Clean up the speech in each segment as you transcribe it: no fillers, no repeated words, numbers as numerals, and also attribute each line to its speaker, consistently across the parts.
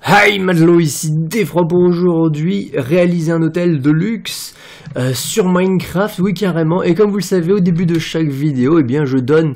Speaker 1: Hi Madlo, ici Défroid pour aujourd'hui réaliser un hôtel de luxe sur Minecraft, oui carrément, et comme vous le savez au début de chaque vidéo, eh bien je donne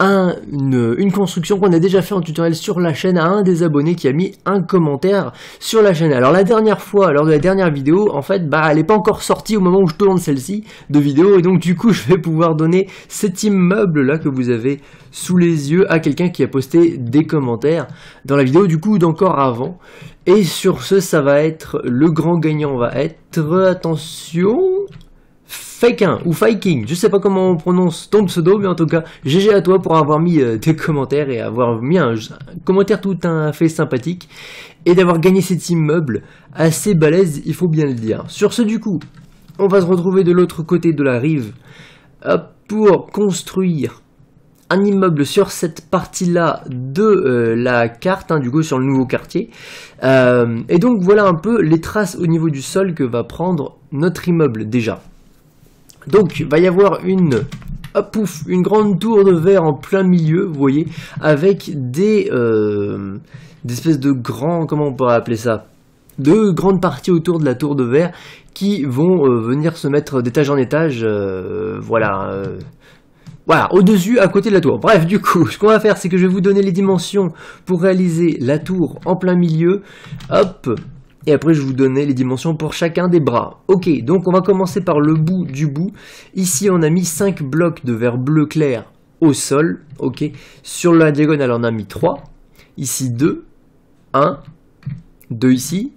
Speaker 1: une construction qu'on a déjà fait en tutoriel sur la chaîne à un des abonnés qui a mis un commentaire sur la chaîne. Alors la dernière fois, lors de la dernière vidéo, en fait, elle n'est pas encore sortie au moment où je tourne celle-ci de vidéo, et donc du coup je vais pouvoir donner cet immeuble là que vous avez sous les yeux à quelqu'un qui a posté des commentaires dans la vidéo du coup d'encore avant. Et sur ce, ça va être le grand gagnant va être, attention, Fakin ou Faking, je sais pas comment on prononce ton pseudo, mais en tout cas, GG à toi pour avoir mis tes commentaires et avoir mis un commentaire tout un fait sympathique et d'avoir gagné cet immeuble assez balèze, il faut bien le dire. Sur ce, du coup, on va se retrouver de l'autre côté de la rive pour construire un immeuble sur cette partie-là de la carte, du coup sur le nouveau quartier. Et donc voilà un peu les traces au niveau du sol que va prendre notre immeuble déjà. Donc il va y avoir une grande tour de verre en plein milieu, vous voyez, avec des espèces de grands, comment on pourrait appeler ça, de grandes parties autour de la tour de verre qui vont venir se mettre d'étage en étage, voilà, au-dessus, à côté de la tour. Bref, du coup, ce qu'on va faire, c'est que je vais vous donner les dimensions pour réaliser la tour en plein milieu. Hop. Et après, je vais vous donner les dimensions pour chacun des bras. Ok, donc on va commencer par le bout du bout. Ici, on a mis 5 blocs de verre bleu clair au sol. Ok. Sur la diagonale, on a mis 3. Ici, 2. 1. 2 ici.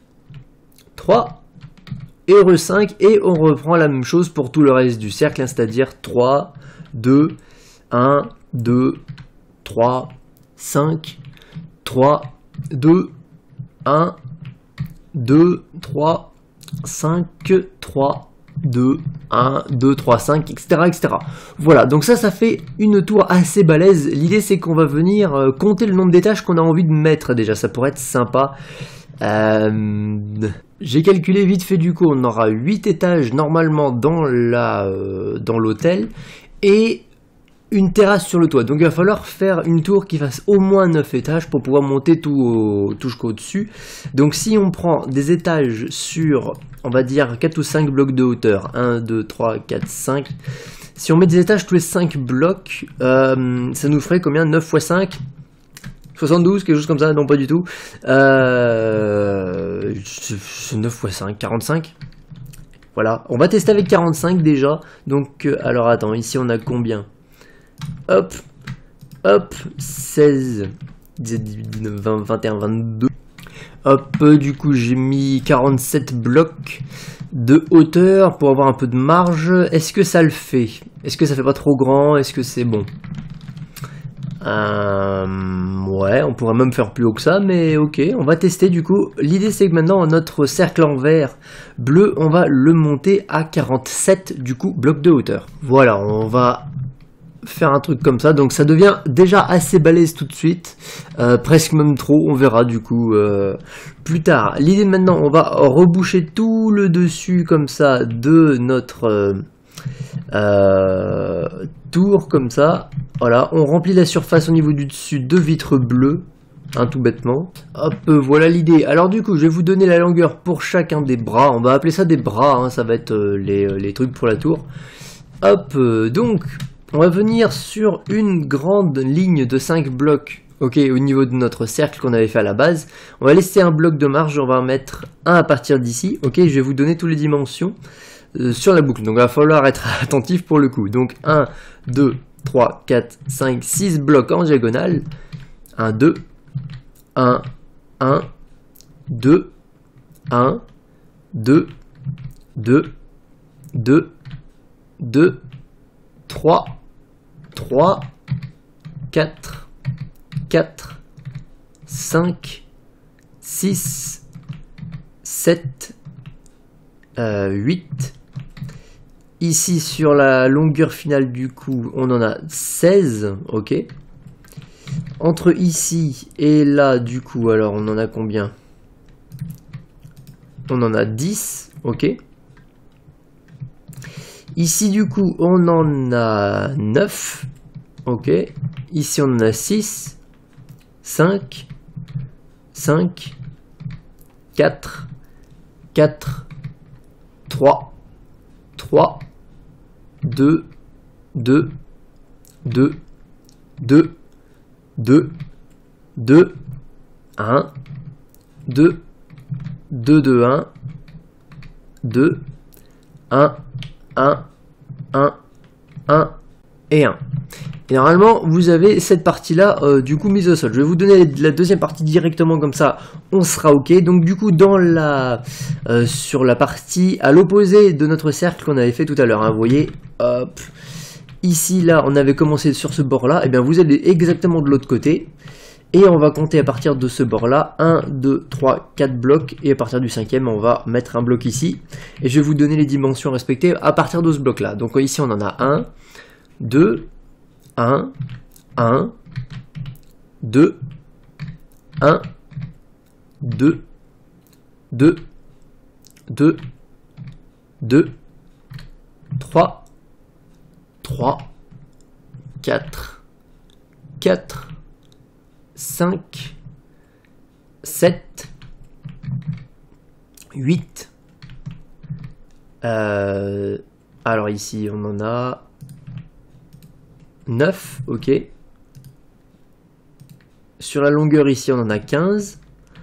Speaker 1: 3. Et heureux 5. Et on reprend la même chose pour tout le reste du cercle, c'est-à-dire 3... 2, 1, 2, 3, 5, 3, 2, 1, 2, 3, 5, 3, 2, 1, 2, 3, 5, etc. etc. Voilà, donc ça fait une tour assez balèze. L'idée c'est qu'on va venir compter le nombre d'étages qu'on a envie de mettre déjà, ça pourrait être sympa. J'ai calculé vite fait, du coup on aura 8 étages normalement dans l'hôtel. Et une terrasse sur le toit. Donc il va falloir faire une tour qui fasse au moins 9 étages pour pouvoir monter tout jusqu'au dessus. Donc si on prend des étages sur, on va dire 4 ou 5 blocs de hauteur, 1, 2, 3, 4, 5. Si on met des étages tous les 5 blocs, ça nous ferait combien? 9 x 5 72, quelque chose comme ça? Non, pas du tout. 9 x 5, 45. Voilà, on va tester avec 45 déjà. Donc, alors attends, ici on a combien? Hop, hop, 16, 19, 20, 21, 22. Hop, du coup j'ai mis 47 blocs de hauteur pour avoir un peu de marge. Est-ce que ça le fait? Est-ce que ça fait pas trop grand? Est-ce que c'est bon? Ouais, on pourrait même faire plus haut que ça, mais ok, on va tester du coup. L'idée c'est que maintenant notre cercle en verre bleu, on va le monter à 47 du coup blocs de hauteur. Voilà, on va faire un truc comme ça, donc ça devient déjà assez balèze tout de suite, presque même trop, on verra du coup plus tard. L'idée maintenant, on va reboucher tout le dessus comme ça de notre tour comme ça. Voilà, on remplit la surface au niveau du dessus de vitres bleues, tout bêtement. Hop, voilà l'idée. Alors du coup, je vais vous donner la longueur pour chacun des bras. On va appeler ça des bras, ça va être les trucs pour la tour. Hop, donc, on va venir sur une grande ligne de 5 blocs, ok, au niveau de notre cercle qu'on avait fait à la base. On va laisser un bloc de marge, on va en mettre un à partir d'ici. Ok, je vais vous donner toutes les dimensions sur la boucle. Donc il va falloir être attentif pour le coup. Donc 1, 2, 3, 4, 5, 6 blocs en diagonale. 1, 2, 1, 1, 2, 1, 2, 2, 2, 2, 3, 3, 4, 4, 5, 6, 7, 8. Ici sur la longueur finale du coup on en a 16, ok. Entre ici et là du coup alors on en a combien? On en a 10, ok. Ici du coup on en a 9, ok. Ici on en a 6, 5, 5, 4, 4, 3, 3, 2, 2, 2, 2, 2, 2, 1, 2, 2, 2, 1, 2, 1, 1, 1, 1 et 1. Et normalement, vous avez cette partie-là, du coup, mise au sol. Je vais vous donner la deuxième partie directement, comme ça, on sera OK. Donc, du coup, dans sur la partie à l'opposé de notre cercle qu'on avait fait tout à l'heure, hein, vous voyez, hop, ici, là, on avait commencé sur ce bord-là, et bien, vous allez exactement de l'autre côté. Et on va compter à partir de ce bord-là, 1, 2, 3, 4 blocs, et à partir du cinquième, on va mettre un bloc ici. Et je vais vous donner les dimensions respectives à partir de ce bloc-là. Donc ici, on en a 1, 2, 1, 1, 2, 1, 2, 2, 2, 2, 3, 3, 4, 4, 5, 7, 8, alors ici on en a 9, ok. Sur la longueur ici on en a 15.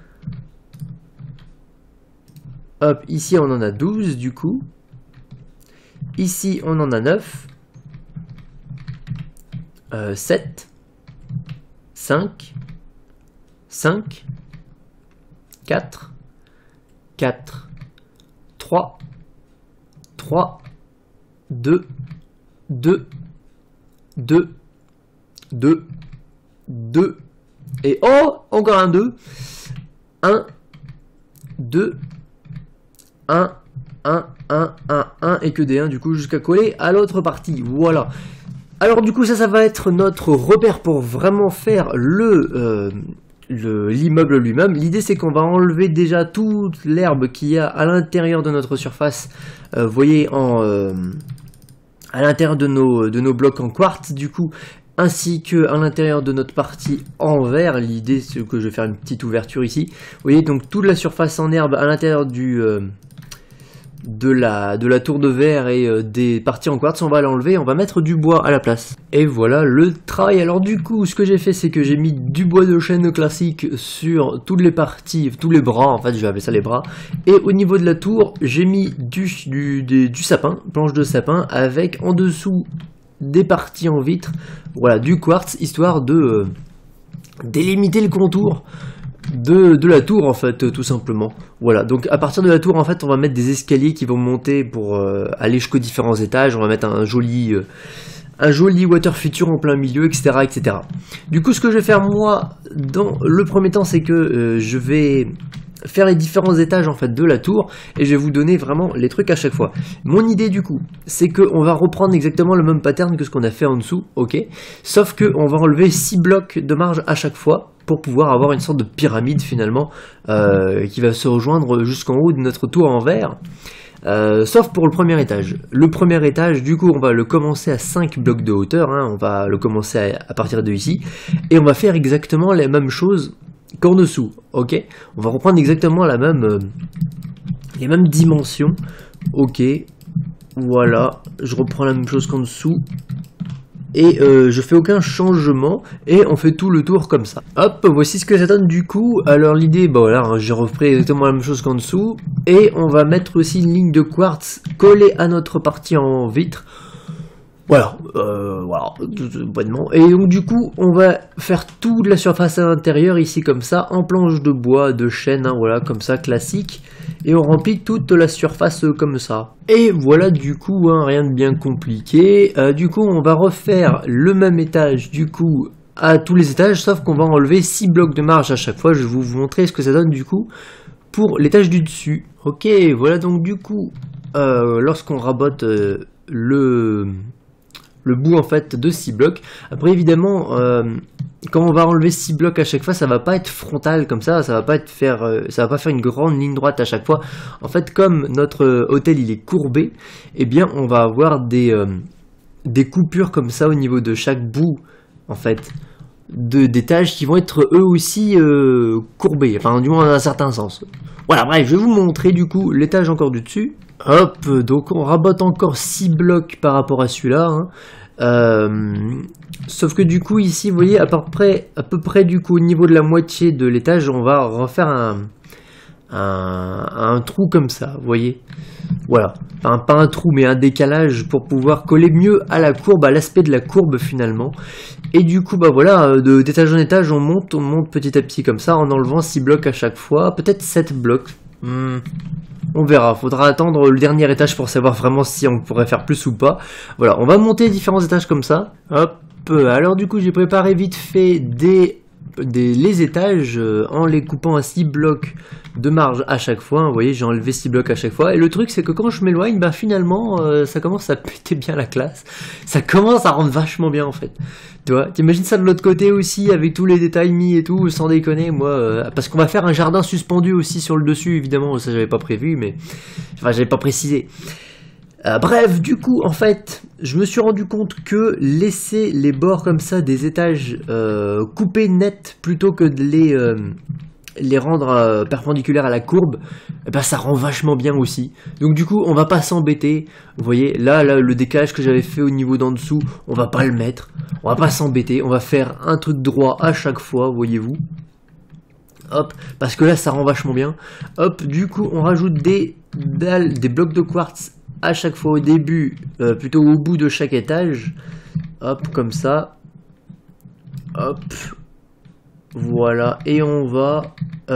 Speaker 1: Hop, ici on en a 12 du coup. Ici on en a 9. 7. 5. 5. 4. 4. 3. 3. 2. 2. 2, 2, 2, et oh, encore un 2, 1, 2, 1, 1, 1, 1, 1, et que des 1 du coup jusqu'à coller à l'autre partie, voilà. Alors du coup ça va être notre repère pour vraiment faire l'immeuble lui-même. L'idée c'est qu'on va enlever déjà toute l'herbe qu'il y a à l'intérieur de notre surface, vous voyez à l'intérieur de nos blocs en quartz du coup, ainsi que à l'intérieur de notre partie en verre. L'idée c'est que je vais faire une petite ouverture ici. Vous voyez donc toute la surface en herbe à l'intérieur de la tour de verre et des parties en quartz, on va l'enlever, on va mettre du bois à la place. Et voilà le travail. Alors du coup ce que j'ai fait c'est que j'ai mis du bois de chêne classique sur toutes les parties, tous les bras, en fait je vais appeler ça les bras, et au niveau de la tour j'ai mis du sapin, planche de sapin, avec en dessous des parties en vitre, voilà, du quartz, histoire de délimiter le contour de la tour en fait, tout simplement. Voilà, donc à partir de la tour en fait on va mettre des escaliers qui vont monter pour aller jusqu'aux différents étages. On va mettre un joli water feature en plein milieu, etc., etc. Du coup ce que je vais faire moi dans le premier temps c'est que je vais faire les différents étages en fait de la tour et je vais vous donner vraiment les trucs à chaque fois. Mon idée du coup c'est qu'on va reprendre exactement le même pattern que ce qu'on a fait en dessous, ok, sauf que on va enlever 6 blocs de marge à chaque fois pour pouvoir avoir une sorte de pyramide finalement qui va se rejoindre jusqu'en haut de notre tour en verre. Sauf pour le premier étage. Le premier étage, du coup, on va le commencer à 5 blocs de hauteur, hein, on va le commencer à partir de ici, et on va faire exactement les mêmes choses qu'en dessous, ok. On va reprendre exactement les mêmes dimensions, ok, voilà, je reprends la même chose qu'en dessous, et je fais aucun changement, et on fait tout le tour comme ça. Hop, voici ce que ça donne du coup. Alors l'idée, bah voilà, hein, j'ai repris exactement la même chose qu'en dessous, et on va mettre aussi une ligne de quartz collée à notre partie en vitre. Voilà, voilà, bonnement. Et donc du coup, on va faire toute la surface à l'intérieur ici comme ça, en planche de bois, de chêne, hein, voilà, comme ça, classique. Et on remplit toute la surface comme ça. Et voilà du coup, hein, rien de bien compliqué. Du coup, on va refaire le même étage du coup à tous les étages, sauf qu'on va enlever 6 blocs de marge à chaque fois. Je vais vous montrer ce que ça donne du coup pour l'étage du dessus. Ok, voilà donc du coup, lorsqu'on rabote le bout en fait de 6 blocs. Après évidemment quand on va enlever 6 blocs à chaque fois, ça va pas être frontal comme ça va pas faire une grande ligne droite à chaque fois. En fait, comme notre hôtel il est courbé, eh bien on va avoir des coupures comme ça au niveau de chaque bout en fait d'étages qui vont être eux aussi courbés, enfin du moins dans un certain sens. Voilà, bref, je vais vous montrer du coup l'étage encore du dessus. Hop, donc on rabote encore 6 blocs par rapport à celui-là. Sauf que du coup ici, vous voyez, à peu près du coup au niveau de la moitié de l'étage, on va refaire un trou comme ça, vous voyez. Voilà, enfin pas un trou mais un décalage pour pouvoir coller mieux à la courbe, à l'aspect de la courbe finalement. Et du coup bah voilà, d'étage en étage on monte petit à petit comme ça en enlevant 6 blocs à chaque fois, peut-être 7 blocs. On verra, faudra attendre le dernier étage pour savoir vraiment si on pourrait faire plus ou pas. Voilà, on va monter différents étages comme ça. Hop, alors du coup j'ai préparé vite fait les étages en les coupant à 6 blocs de marge à chaque fois. Vous voyez, j'ai enlevé 6 blocs à chaque fois. Et le truc c'est que quand je m'éloigne, bah finalement ça commence à péter bien la classe. Ça commence à rendre vachement bien en fait. Tu vois, t'imagines ça de l'autre côté aussi avec tous les détails mis et tout, sans déconner moi. Parce qu'on va faire un jardin suspendu aussi sur le dessus évidemment, ça j'avais pas prévu mais... Enfin j'avais pas précisé. Bref, du coup, en fait, je me suis rendu compte que laisser les bords comme ça des étages coupés net plutôt que de les rendre perpendiculaires à la courbe, eh ben, ça rend vachement bien aussi. Donc du coup, on va pas s'embêter. Vous voyez, là, le décalage que j'avais fait au niveau d'en dessous, on va pas le mettre. On va pas s'embêter. On va faire un truc droit à chaque fois, voyez-vous. Hop, parce que là, ça rend vachement bien. Hop, du coup, on rajoute des blocs de quartz à chaque fois au début, plutôt au bout de chaque étage. Hop, comme ça. Hop. Voilà. Et on va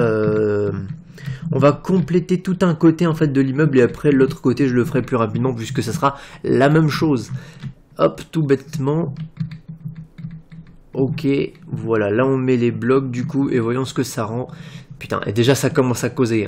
Speaker 1: compléter tout un côté en fait de l'immeuble. Et après, l'autre côté, je le ferai plus rapidement puisque ça sera la même chose. Hop, tout bêtement. Ok, voilà. Là, on met les blocs du coup. Et voyons ce que ça rend. Putain, et déjà, ça commence à causer.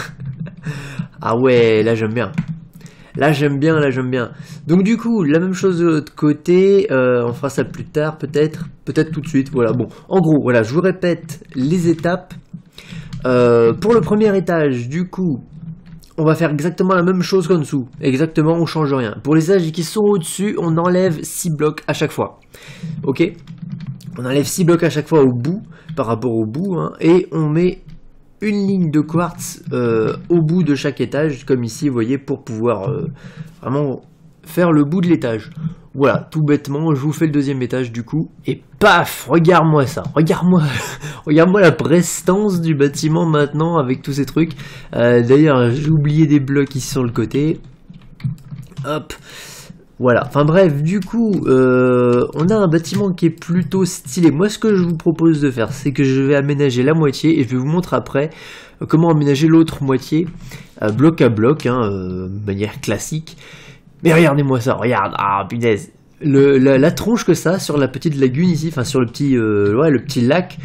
Speaker 1: Ah ouais, là, j'aime bien. Là j'aime bien. Donc du coup, la même chose de l'autre côté, on fera ça plus tard peut-être tout de suite, voilà. Bon, en gros, voilà, je vous répète les étapes. Pour le premier étage, du coup, on va faire exactement la même chose qu'en dessous. Exactement, on change rien. Pour les étages qui sont au-dessus, on enlève 6 blocs à chaque fois. Ok ? On enlève 6 blocs à chaque fois au bout, par rapport au bout, hein, et on met une ligne de quartz au bout de chaque étage, comme ici, vous voyez, pour pouvoir vraiment faire le bout de l'étage. Voilà, tout bêtement, je vous fais le deuxième étage du coup, et paf, regarde-moi ça, regarde-moi la prestance du bâtiment maintenant avec tous ces trucs. D'ailleurs, j'ai oublié des blocs ici sur le côté. Hop. Voilà, enfin bref, du coup, on a un bâtiment qui est plutôt stylé. Moi, ce que je vous propose de faire, c'est que je vais aménager la moitié et je vais vous montrer après comment aménager l'autre moitié, bloc à bloc, de manière classique. Mais regardez-moi ça, regarde, ah punaise, la tronche que ça sur la petite lagune ici, enfin sur le petit lac.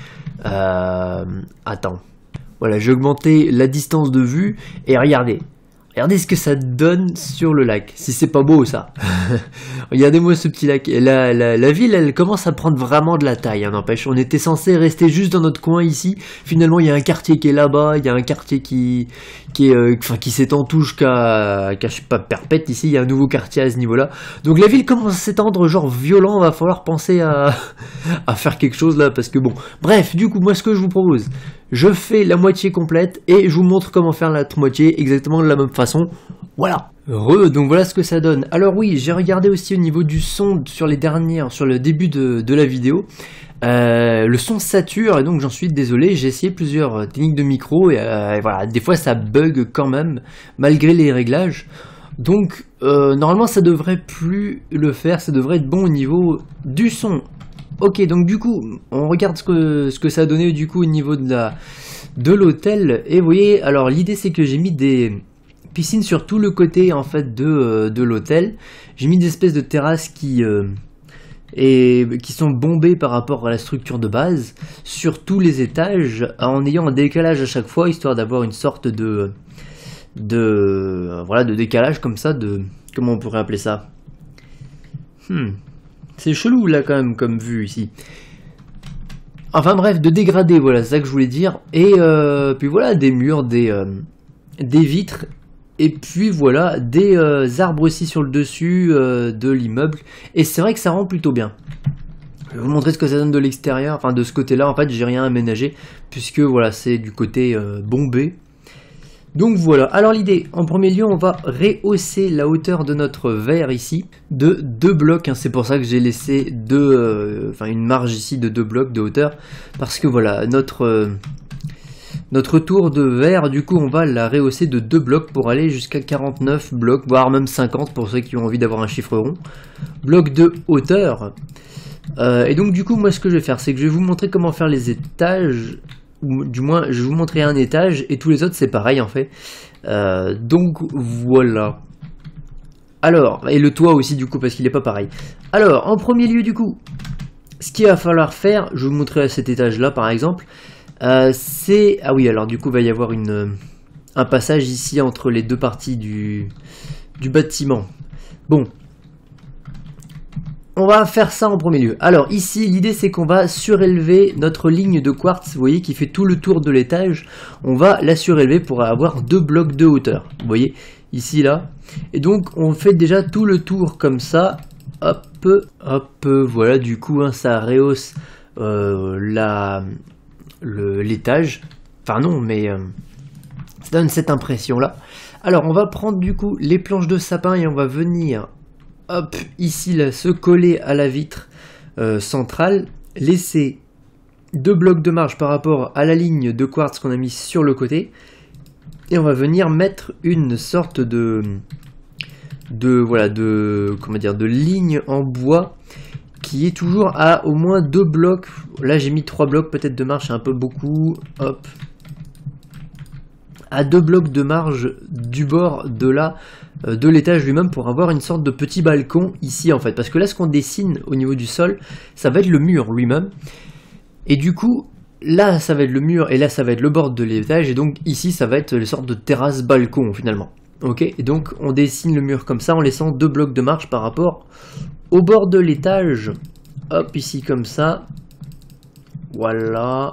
Speaker 1: Attends, voilà, j'ai augmenté la distance de vue et regardez ce que ça donne sur le lac, si c'est pas beau ça. Regardez-moi ce petit lac. La ville, elle commence à prendre vraiment de la taille, n'empêche. On était censé rester juste dans notre coin ici. Finalement, il y a un quartier qui est là-bas, il y a un quartier qui s'étend tout jusqu'à je sais pas, Perpète ici. Il y a un nouveau quartier à ce niveau-là. Donc la ville commence à s'étendre genre violent. Va falloir penser à faire quelque chose là, parce que bon. Bref, du coup, moi, ce que je vous propose, je fais la moitié complète et je vous montre comment faire l'autre moitié exactement de la même façon. Voilà. Donc voilà ce que ça donne. Alors oui, j'ai regardé aussi au niveau du son sur le début de la vidéo. Le son sature et donc j'en suis désolé. J'ai essayé plusieurs techniques de micro et voilà, des fois ça bug quand même malgré les réglages. Donc normalement ça devrait plus le faire, ça devrait être bon au niveau du son. Ok, donc du coup, on regarde ce que ça a donné du coup au niveau de l'hôtel. Et vous voyez, alors l'idée c'est que j'ai mis des piscines sur tout le côté en fait de l'hôtel. J'ai mis des espèces de terrasses qui sont bombées par rapport à la structure de base sur tous les étages en ayant un décalage à chaque fois, histoire d'avoir une sorte de décalage comme ça, comment on pourrait appeler ça? C'est chelou là quand même comme vue ici. Enfin bref, de dégradé, voilà, c'est ça que je voulais dire. Et puis voilà, des murs, des vitres. Et puis voilà, des arbres aussi sur le dessus de l'immeuble. Et c'est vrai que ça rend plutôt bien. Je vais vous montrer ce que ça donne de l'extérieur, enfin de ce côté-là, en fait j'ai rien aménagé, puisque voilà, c'est du côté bombé. Donc voilà, alors l'idée, en premier lieu, on va rehausser la hauteur de notre verre ici, de 2 blocs, hein, c'est pour ça que j'ai laissé une marge ici de 2 blocs de hauteur, parce que voilà, notre tour de verre, du coup on va la rehausser de 2 blocs pour aller jusqu'à 49 blocs, voire même 50 pour ceux qui ont envie d'avoir un chiffre rond, blocs de hauteur. Et donc du coup moi ce que je vais faire c'est que je vais vous montrer comment faire les étages, ou du moins je vais vous montrer un étage et tous les autres c'est pareil en fait. Donc voilà. Alors, et le toit aussi du coup parce qu'il n'est pas pareil. Alors en premier lieu du coup, ce qu'il va falloir faire, je vais vous montrer à cet étage là par exemple, c'est... Ah oui alors du coup il va y avoir un passage ici entre les deux parties du bâtiment. Bon. On va faire ça en premier lieu. Alors ici, l'idée c'est qu'on va surélever notre ligne de quartz, vous voyez, qui fait tout le tour de l'étage. On va la surélever pour avoir 2 blocs de hauteur. Vous voyez, ici, là. Et donc, on fait déjà tout le tour comme ça. Hop, hop, voilà, du coup, hein, ça rehausse l'étage. Enfin non, mais ça donne cette impression-là. Alors, on va prendre du coup les planches de sapin et on va venir... Hop, ici là, se coller à la vitre centrale, laisser 2 blocs de marge par rapport à la ligne de quartz qu'on a mis sur le côté, et on va venir mettre une sorte de ligne en bois qui est toujours à au moins 2 blocs. Là j'ai mis 3 blocs peut-être de marge, c'est un peu beaucoup. Hop, à 2 blocs de marge du bord de l'étage lui-même pour avoir une sorte de petit balcon ici en fait, parce que là ce qu'on dessine au niveau du sol ça va être le mur lui-même, et du coup là ça va être le mur et là ça va être le bord de l'étage, et donc ici ça va être une sorte de terrasse balcon finalement. Ok, et donc on dessine le mur comme ça en laissant 2 blocs de marge par rapport au bord de l'étage. Hop, ici comme ça, voilà.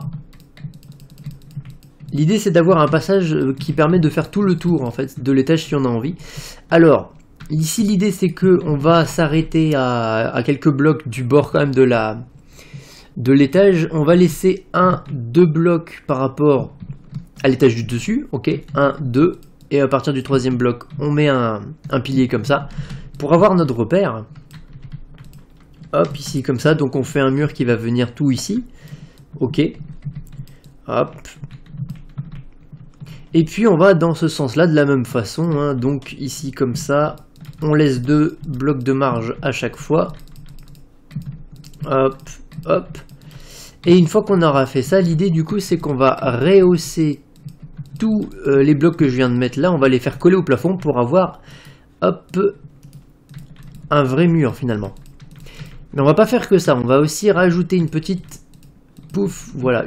Speaker 1: L'idée c'est d'avoir un passage qui permet de faire tout le tour en fait de l'étage si on a envie. Alors ici l'idée c'est que on va s'arrêter à quelques blocs du bord quand même de l'étage. On va laisser 2 blocs par rapport à l'étage du dessus. Ok, 1, 2, et à partir du 3e bloc on met un pilier comme ça pour avoir notre repère. Hop, ici comme ça, donc on fait un mur qui va venir tout ici. Ok, hop. Et puis on va dans ce sens là de la même façon, hein. Donc ici comme ça, on laisse 2 blocs de marge à chaque fois. Hop, hop. Et une fois qu'on aura fait ça, l'idée du coup c'est qu'on va rehausser tous les blocs que je viens de mettre là, on va les faire coller au plafond pour avoir, hop, un vrai mur finalement. Mais on va pas faire que ça, on va aussi rajouter une petite pouf, voilà,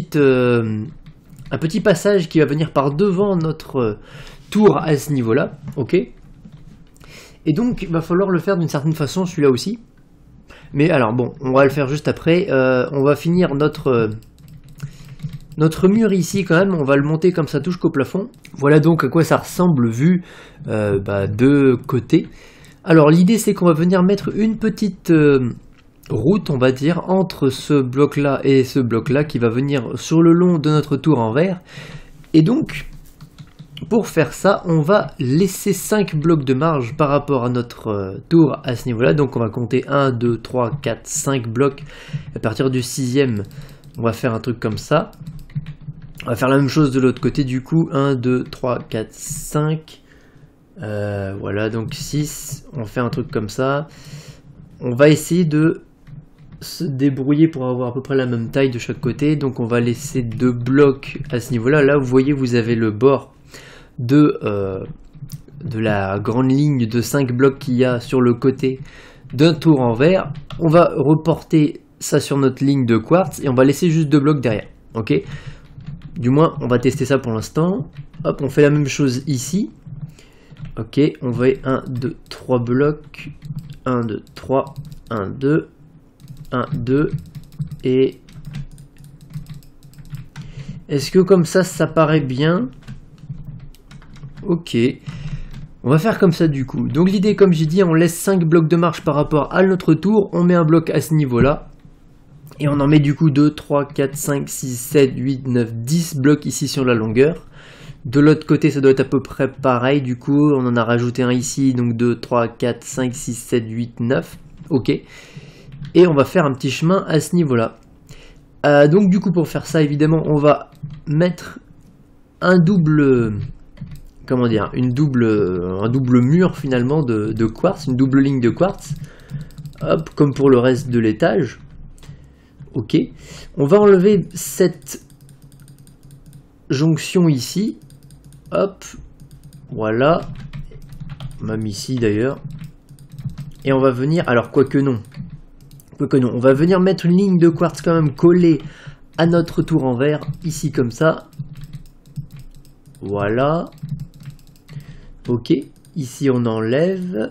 Speaker 1: un petit passage qui va venir par devant notre tour à ce niveau-là, ok. Et donc, il va falloir le faire d'une certaine façon, celui-là aussi. Mais alors, bon, on va le faire juste après. On va finir notre mur ici quand même, on va le monter comme ça, touche qu'au plafond. Voilà donc à quoi ça ressemble vu de côté. Alors, l'idée, c'est qu'on va venir mettre une petite... route on va dire entre ce bloc là et ce bloc là qui va venir sur le long de notre tour en verre, et donc pour faire ça on va laisser 5 blocs de marge par rapport à notre tour à ce niveau là. Donc on va compter 1, 2, 3, 4, 5 blocs. À partir du 6e on va faire un truc comme ça. On va faire la même chose de l'autre côté du coup, 1, 2, 3, 4, 5 voilà, donc 6, on fait un truc comme ça. On va essayer de se débrouiller pour avoir à peu près la même taille de chaque côté. Donc on va laisser 2 blocs à ce niveau là. Là vous voyez vous avez le bord de la grande ligne de 5 blocs qu'il y a sur le côté d'un tour en verre. On va reporter ça sur notre ligne de quartz et on va laisser juste 2 blocs derrière. Ok, du moins on va tester ça pour l'instant. Hop, on fait la même chose ici. Ok, on va 1, 2, 3 blocs, 1, 2, 3, 1, 2, 1, 2, et est-ce que comme ça paraît bien? Ok, on va faire comme ça du coup. Donc l'idée, comme j'ai dit, on laisse 5 blocs de marche par rapport à notre tour, on met un bloc à ce niveau là, Et on en met du coup 2, 3, 4, 5, 6, 7, 8, 9, 10 blocs ici sur la longueur. De l'autre côté, ça doit être à peu près pareil. Du coup, on en a rajouté un ici. Donc 2, 3, 4, 5, 6, 7, 8, 9. Ok. Et on va faire un petit chemin à ce niveau-là. Donc du coup, pour faire ça, évidemment, on va mettre un double... Comment dire, un double mur finalement de quartz, une double ligne de quartz. Hop, comme pour le reste de l'étage. Ok. On va enlever cette jonction ici. Hop. Voilà. Même ici d'ailleurs. Et on va venir... Alors, quoique non. On va venir mettre une ligne de quartz quand même collée à notre tour en verre. Ici comme ça. Voilà. Ok. Ici on enlève.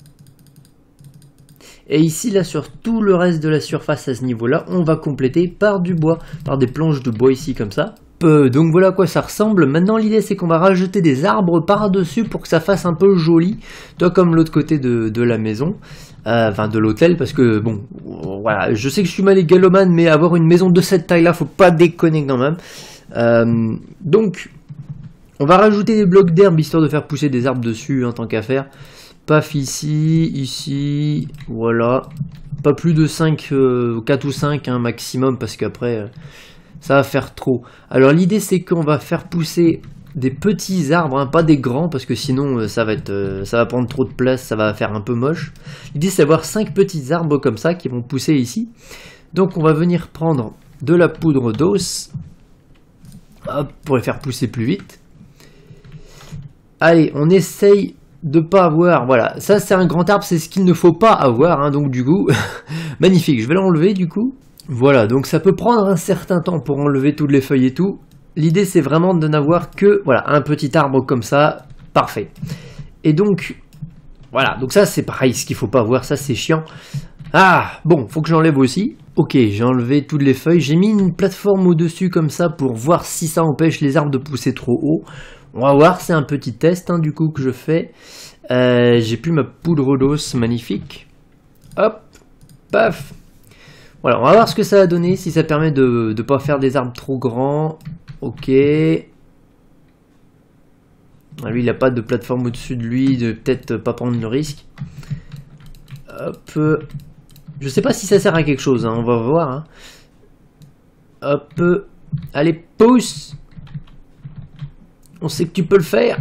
Speaker 1: Et ici, là, sur tout le reste de la surface à ce niveau-là, on va compléter par du bois, par des planches de bois ici, comme ça. Donc voilà à quoi ça ressemble. Maintenant, l'idée, c'est qu'on va rajouter des arbres par-dessus pour que ça fasse un peu joli, toi comme l'autre côté de la maison, enfin de l'hôtel, parce que, bon, voilà, je sais que je suis malégalomane, mais avoir une maison de cette taille-là, faut pas déconner quand même. Donc, on va rajouter des blocs d'herbe, histoire de faire pousser des arbres dessus, en tant qu'à faire. Paf ici, voilà. Pas plus de 5, 4 ou 5 hein, maximum, parce qu'après, ça va faire trop. Alors l'idée c'est qu'on va faire pousser des petits arbres, hein, pas des grands, parce que sinon ça va prendre trop de place, ça va faire un peu moche. L'idée c'est d'avoir 5 petits arbres comme ça, qui vont pousser ici. Donc on va venir prendre de la poudre d'os, pour les faire pousser plus vite. Allez, on essaye de pas avoir, voilà, ça c'est un grand arbre, c'est ce qu'il ne faut pas avoir, hein, donc du coup, magnifique, je vais l'enlever du coup, voilà, donc ça peut prendre un certain temps pour enlever toutes les feuilles et tout, l'idée c'est vraiment de n'avoir que, voilà, un petit arbre comme ça, parfait, et donc, voilà, donc ça c'est pareil, ce qu'il faut pas avoir, ça c'est chiant, bon, faut que j'enlève aussi, ok, j'ai enlevé toutes les feuilles, j'ai mis une plateforme au-dessus comme ça pour voir si ça empêche les arbres de pousser trop haut. On va voir, c'est un petit test hein, du coup que je fais. J'ai plus ma poudre d'os magnifique. Hop, paf. Voilà, on va voir ce que ça va donner, si ça permet de ne pas faire des arbres trop grands. Ok. Lui, il n'a pas de plateforme au-dessus de lui, de peut-être pas prendre le risque. Hop. Je sais pas si ça sert à quelque chose, hein, on va voir. Hein. Hop. Allez, pousse. On sait que tu peux le faire.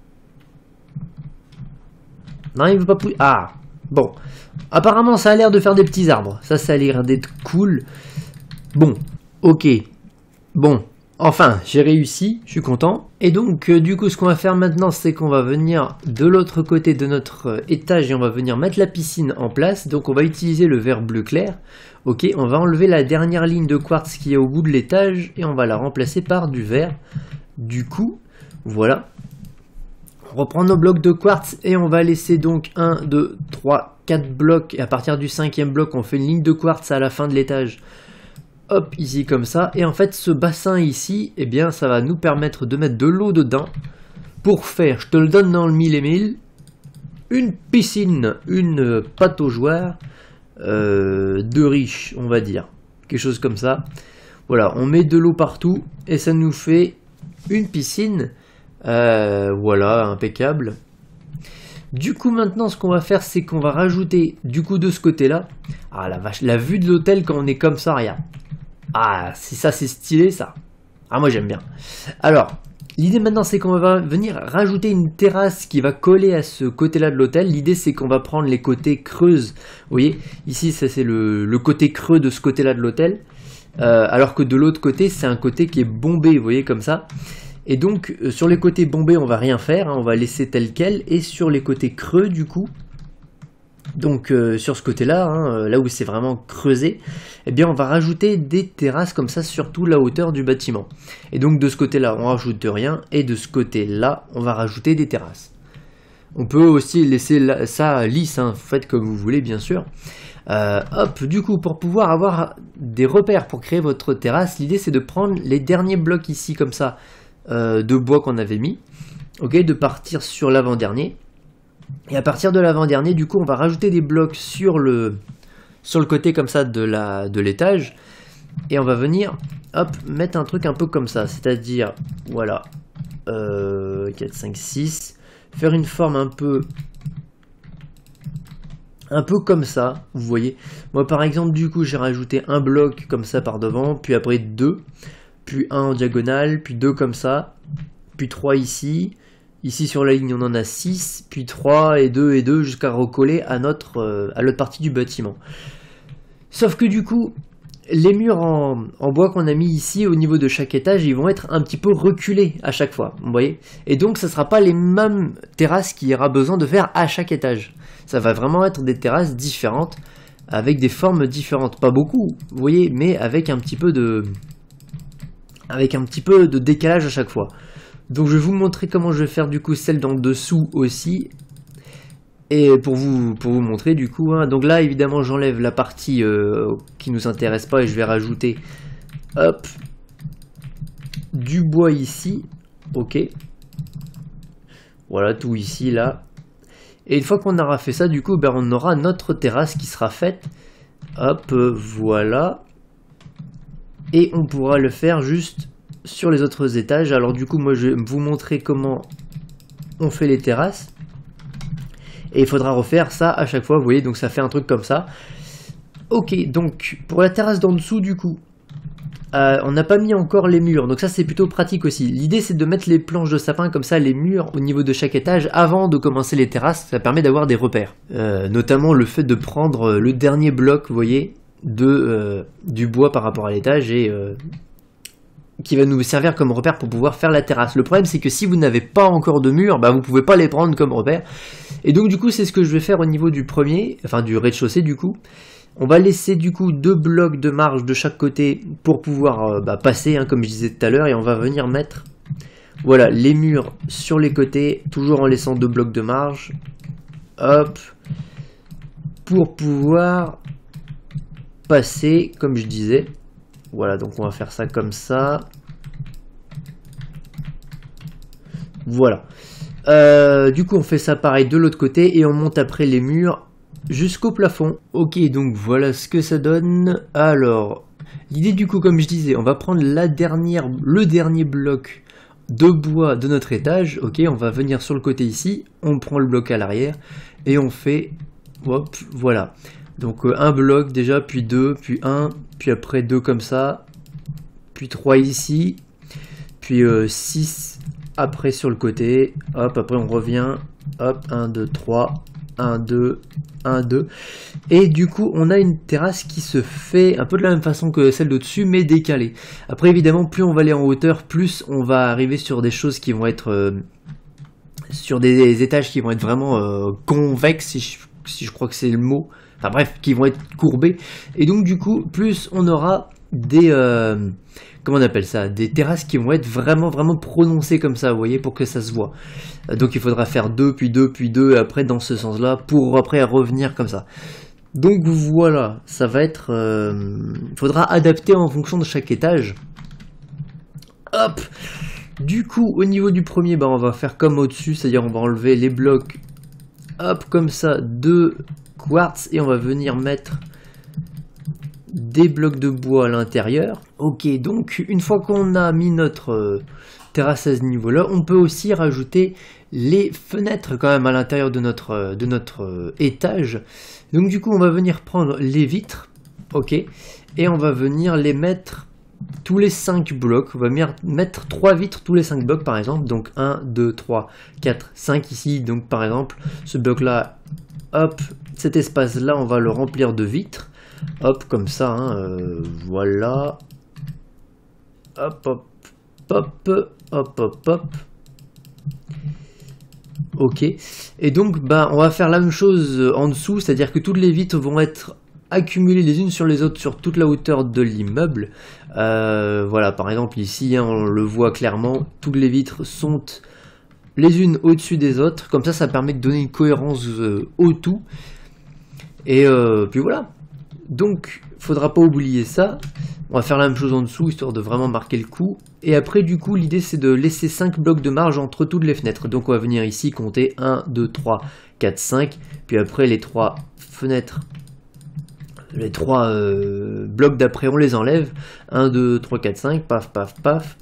Speaker 1: Non, il veut pas pousser. Bon. Apparemment, ça a l'air de faire des petits arbres. Ça a l'air d'être cool. Bon. Ok. Bon. Enfin, j'ai réussi. Je suis content. Et donc, du coup, ce qu'on va faire maintenant, c'est qu'on va venir de l'autre côté de notre étage et on va venir mettre la piscine en place. Donc, on va utiliser le verre bleu clair. Ok. On va enlever la dernière ligne de quartz qui est au bout de l'étage et on va la remplacer par du verre. Du coup... Voilà, on reprend nos blocs de quartz et on va laisser donc 1, 2, 3, 4 blocs et à partir du 5e bloc on fait une ligne de quartz à la fin de l'étage. Hop, ici comme ça. Et en fait ce bassin ici, eh bien ça va nous permettre de mettre de l'eau dedans pour faire, je te le donne dans le mille et mille, une piscine, une pataugeoire de riche on va dire. Quelque chose comme ça. Voilà, on met de l'eau partout et ça nous fait une piscine. Voilà, impeccable. Du coup maintenant ce qu'on va faire c'est qu'on va rajouter du coup de ce côté là, la vache, la vue de l'hôtel quand on est comme ça, regarde, si ça c'est stylé ça, moi j'aime bien. Alors l'idée maintenant c'est qu'on va venir rajouter une terrasse qui va coller à ce côté là de l'hôtel. L'idée c'est qu'on va prendre les côtés creuses, vous voyez ici ça c'est le côté creux de ce côté là de l'hôtel, alors que de l'autre côté c'est un côté qui est bombé, vous voyez comme ça. Et donc sur les côtés bombés on va rien faire, hein, on va laisser tel quel, et sur les côtés creux du coup, donc sur ce côté là, hein, là où c'est vraiment creusé, eh bien on va rajouter des terrasses comme ça sur toute la hauteur du bâtiment. Et donc de ce côté là on rajoute rien, et de ce côté là on va rajouter des terrasses. On peut aussi laisser ça lisse, hein, faites comme vous voulez bien sûr. Hop, du coup pour pouvoir avoir des repères pour créer votre terrasse, l'idée c'est de prendre les derniers blocs ici comme ça, de bois qu'on avait mis, ok, de partir sur l'avant-dernier, et à partir de l'avant-dernier du coup on va rajouter des blocs sur sur le côté comme ça de l'étage. Et on va venir, hop, mettre un truc un peu comme ça. C'est-à-dire, voilà, 4, 5, 6. Faire une forme un peu comme ça, vous voyez. Moi par exemple du coup j'ai rajouté un bloc comme ça par devant, puis après 2, puis 1 en diagonale, puis 2 comme ça, puis 3 ici. Ici sur la ligne on en a 6, puis 3 et 2 et 2 jusqu'à recoller à l'autre partie du bâtiment. Sauf que du coup, les murs en bois qu'on a mis ici au niveau de chaque étage, ils vont être un petit peu reculés à chaque fois, vous voyez. Et donc ça ne sera pas les mêmes terrasses qu'il y aura besoin de faire à chaque étage. Ça va vraiment être des terrasses différentes, avec des formes différentes. Pas beaucoup, vous voyez, mais avec un petit peu de décalage à chaque fois. Donc je vais vous montrer comment je vais faire du coup celle d'en dessous aussi. Et pour vous montrer du coup, hein. Donc là évidemment j'enlève la partie qui nous intéresse pas et je vais rajouter, hop, du bois ici, ok. Voilà tout ici là. Et une fois qu'on aura fait ça, du coup, ben, on aura notre terrasse qui sera faite. Hop, voilà. Et on pourra le faire juste sur les autres étages. Alors du coup, moi, je vais vous montrer comment on fait les terrasses. Et il faudra refaire ça à chaque fois, vous voyez. Donc ça fait un truc comme ça. Ok, donc pour la terrasse d'en dessous, du coup, on n'a pas mis encore les murs, donc ça c'est plutôt pratique aussi. L'idée c'est de mettre les planches de sapin comme ça, les murs au niveau de chaque étage avant de commencer les terrasses. Ça permet d'avoir des repères, notamment le fait de prendre le dernier bloc, vous voyez, du bois par rapport à l'étage et qui va nous servir comme repère pour pouvoir faire la terrasse. Le problème c'est que si vous n'avez pas encore de murs, bah, vous pouvez pas les prendre comme repère. Et donc du coup c'est ce que je vais faire au niveau du premier, enfin du rez-de-chaussée du coup. On va laisser du coup 2 blocs de marge de chaque côté pour pouvoir passer, hein, comme je disais tout à l'heure, et on va venir mettre, voilà, les murs sur les côtés, toujours en laissant 2 blocs de marge, hop, pour pouvoir passer, comme je disais. Voilà, donc on va faire ça comme ça. Voilà. Du coup, on fait ça pareil de l'autre côté et on monte après les murs jusqu'au plafond. Ok, donc voilà ce que ça donne. Alors, l'idée du coup, comme je disais, on va prendre le dernier bloc de bois de notre étage. Ok, on va venir sur le côté ici, on prend le bloc à l'arrière et on fait, hop, voilà. Donc un bloc déjà, puis 2, puis 1, puis après 2 comme ça, puis 3 ici, puis 6 après sur le côté, hop, après on revient, hop, 1, 2, 3, 1, 2, 1, 2, et du coup on a une terrasse qui se fait un peu de la même façon que celle d'au-dessus, mais décalée. Après évidemment, plus on va aller en hauteur, plus on va arriver sur des choses qui vont être, sur des étages qui vont être vraiment convexes, si je crois que c'est le mot, enfin bref, qui vont être courbés, et donc du coup, plus on aura des... comment on appelle ça, des terrasses qui vont être vraiment prononcées comme ça, vous voyez, pour que ça se voit. Donc il faudra faire 2, puis 2, puis 2, et après dans ce sens-là, pour après revenir comme ça. Donc voilà, ça va être... faudra adapter en fonction de chaque étage. Hop. Du coup, au niveau du premier, bah, on va faire comme au-dessus, c'est-à-dire on va enlever les blocs, hop, comme ça, de quartz, et on va venir mettre des blocs de bois à l'intérieur. Ok, donc une fois qu'on a mis notre terrasse à ce niveau là, on peut aussi rajouter les fenêtres quand même à l'intérieur de notre étage. Donc du coup on va venir prendre les vitres, ok, et on va venir les mettre tous les 5 blocs. On va mettre 3 vitres tous les 5 blocs par exemple, donc 1, 2, 3, 4, 5 ici. Donc par exemple ce bloc là, hop, cet espace là on va le remplir de vitres. Hop, comme ça, hein, voilà. Hop, hop, hop, hop, hop, hop. Ok. Et donc, bah, on va faire la même chose en dessous, c'est-à-dire que toutes les vitres vont être accumulées les unes sur les autres sur toute la hauteur de l'immeuble. Voilà, par exemple, ici, hein, on le voit clairement, toutes les vitres sont les unes au-dessus des autres. Comme ça permet de donner une cohérence au tout. Et puis voilà. Donc, faudra pas oublier ça. On va faire la même chose en dessous, histoire de vraiment marquer le coup. Et après, du coup, l'idée, c'est de laisser 5 blocs de marge entre toutes les fenêtres. Donc, on va venir ici compter 1, 2, 3, 4, 5. Puis après, les 3 fenêtres les 3 blocs d'après, on les enlève. 1, 2, 3, 4, 5, paf, paf, paf.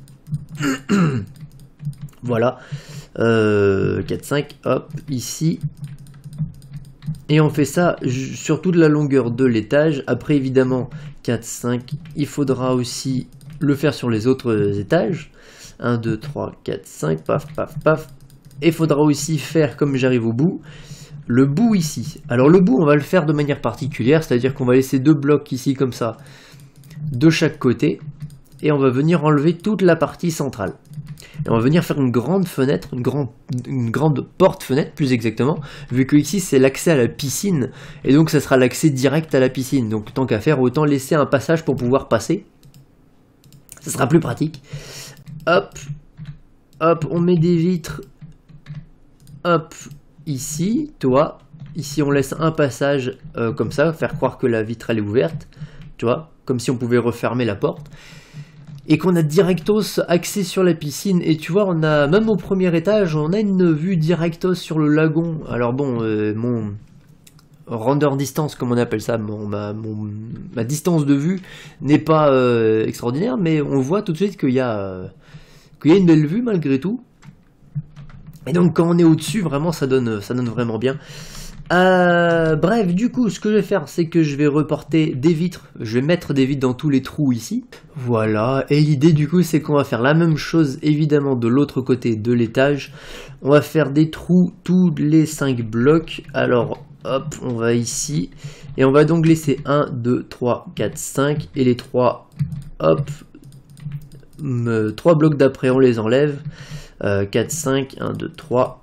Speaker 1: Voilà. 4, 5, hop, ici. Et on fait ça sur toute la longueur de l'étage. Après, évidemment, 4, 5, il faudra aussi le faire sur les autres étages. 1, 2, 3, 4, 5, paf, paf, paf. Et il faudra aussi faire, comme j'arrive au bout, le bout ici. Alors le bout, on va le faire de manière particulière, c'est-à-dire qu'on va laisser 2 blocs ici, comme ça, de chaque côté. Et on va venir enlever toute la partie centrale. Et on va venir faire une grande fenêtre, une grande porte-fenêtre plus exactement, vu que ici c'est l'accès à la piscine, et donc ça sera l'accès direct à la piscine. Donc tant qu'à faire, autant laisser un passage pour pouvoir passer. Ça sera plus pratique. Hop, hop, on met des vitres. Hop, ici, toi. Ici on laisse un passage comme ça, faire croire que la vitre elle est ouverte, tu vois, comme si on pouvait refermer la porte. Et qu'on a directos accès sur la piscine. Et tu vois, on a, même au premier étage, on a une vue directos sur le lagon. Alors bon, mon render distance, comme on appelle ça, ma distance de vue n'est pas extraordinaire, mais on voit tout de suite qu'il y a une belle vue malgré tout. Et donc quand on est au-dessus, vraiment, ça donne vraiment bien. Bref, du coup, ce que je vais faire, c'est que je vais reporter des vitres. Je vais mettre des vitres dans tous les trous ici. Voilà. Et l'idée, du coup, c'est qu'on va faire la même chose, évidemment, de l'autre côté de l'étage. On va faire des trous tous les 5 blocs. Alors, hop, on va ici. Et on va donc laisser 1, 2, 3, 4, 5. Et les 3, hop, 3 blocs d'après, on les enlève. 4, 5, 1, 2, 3.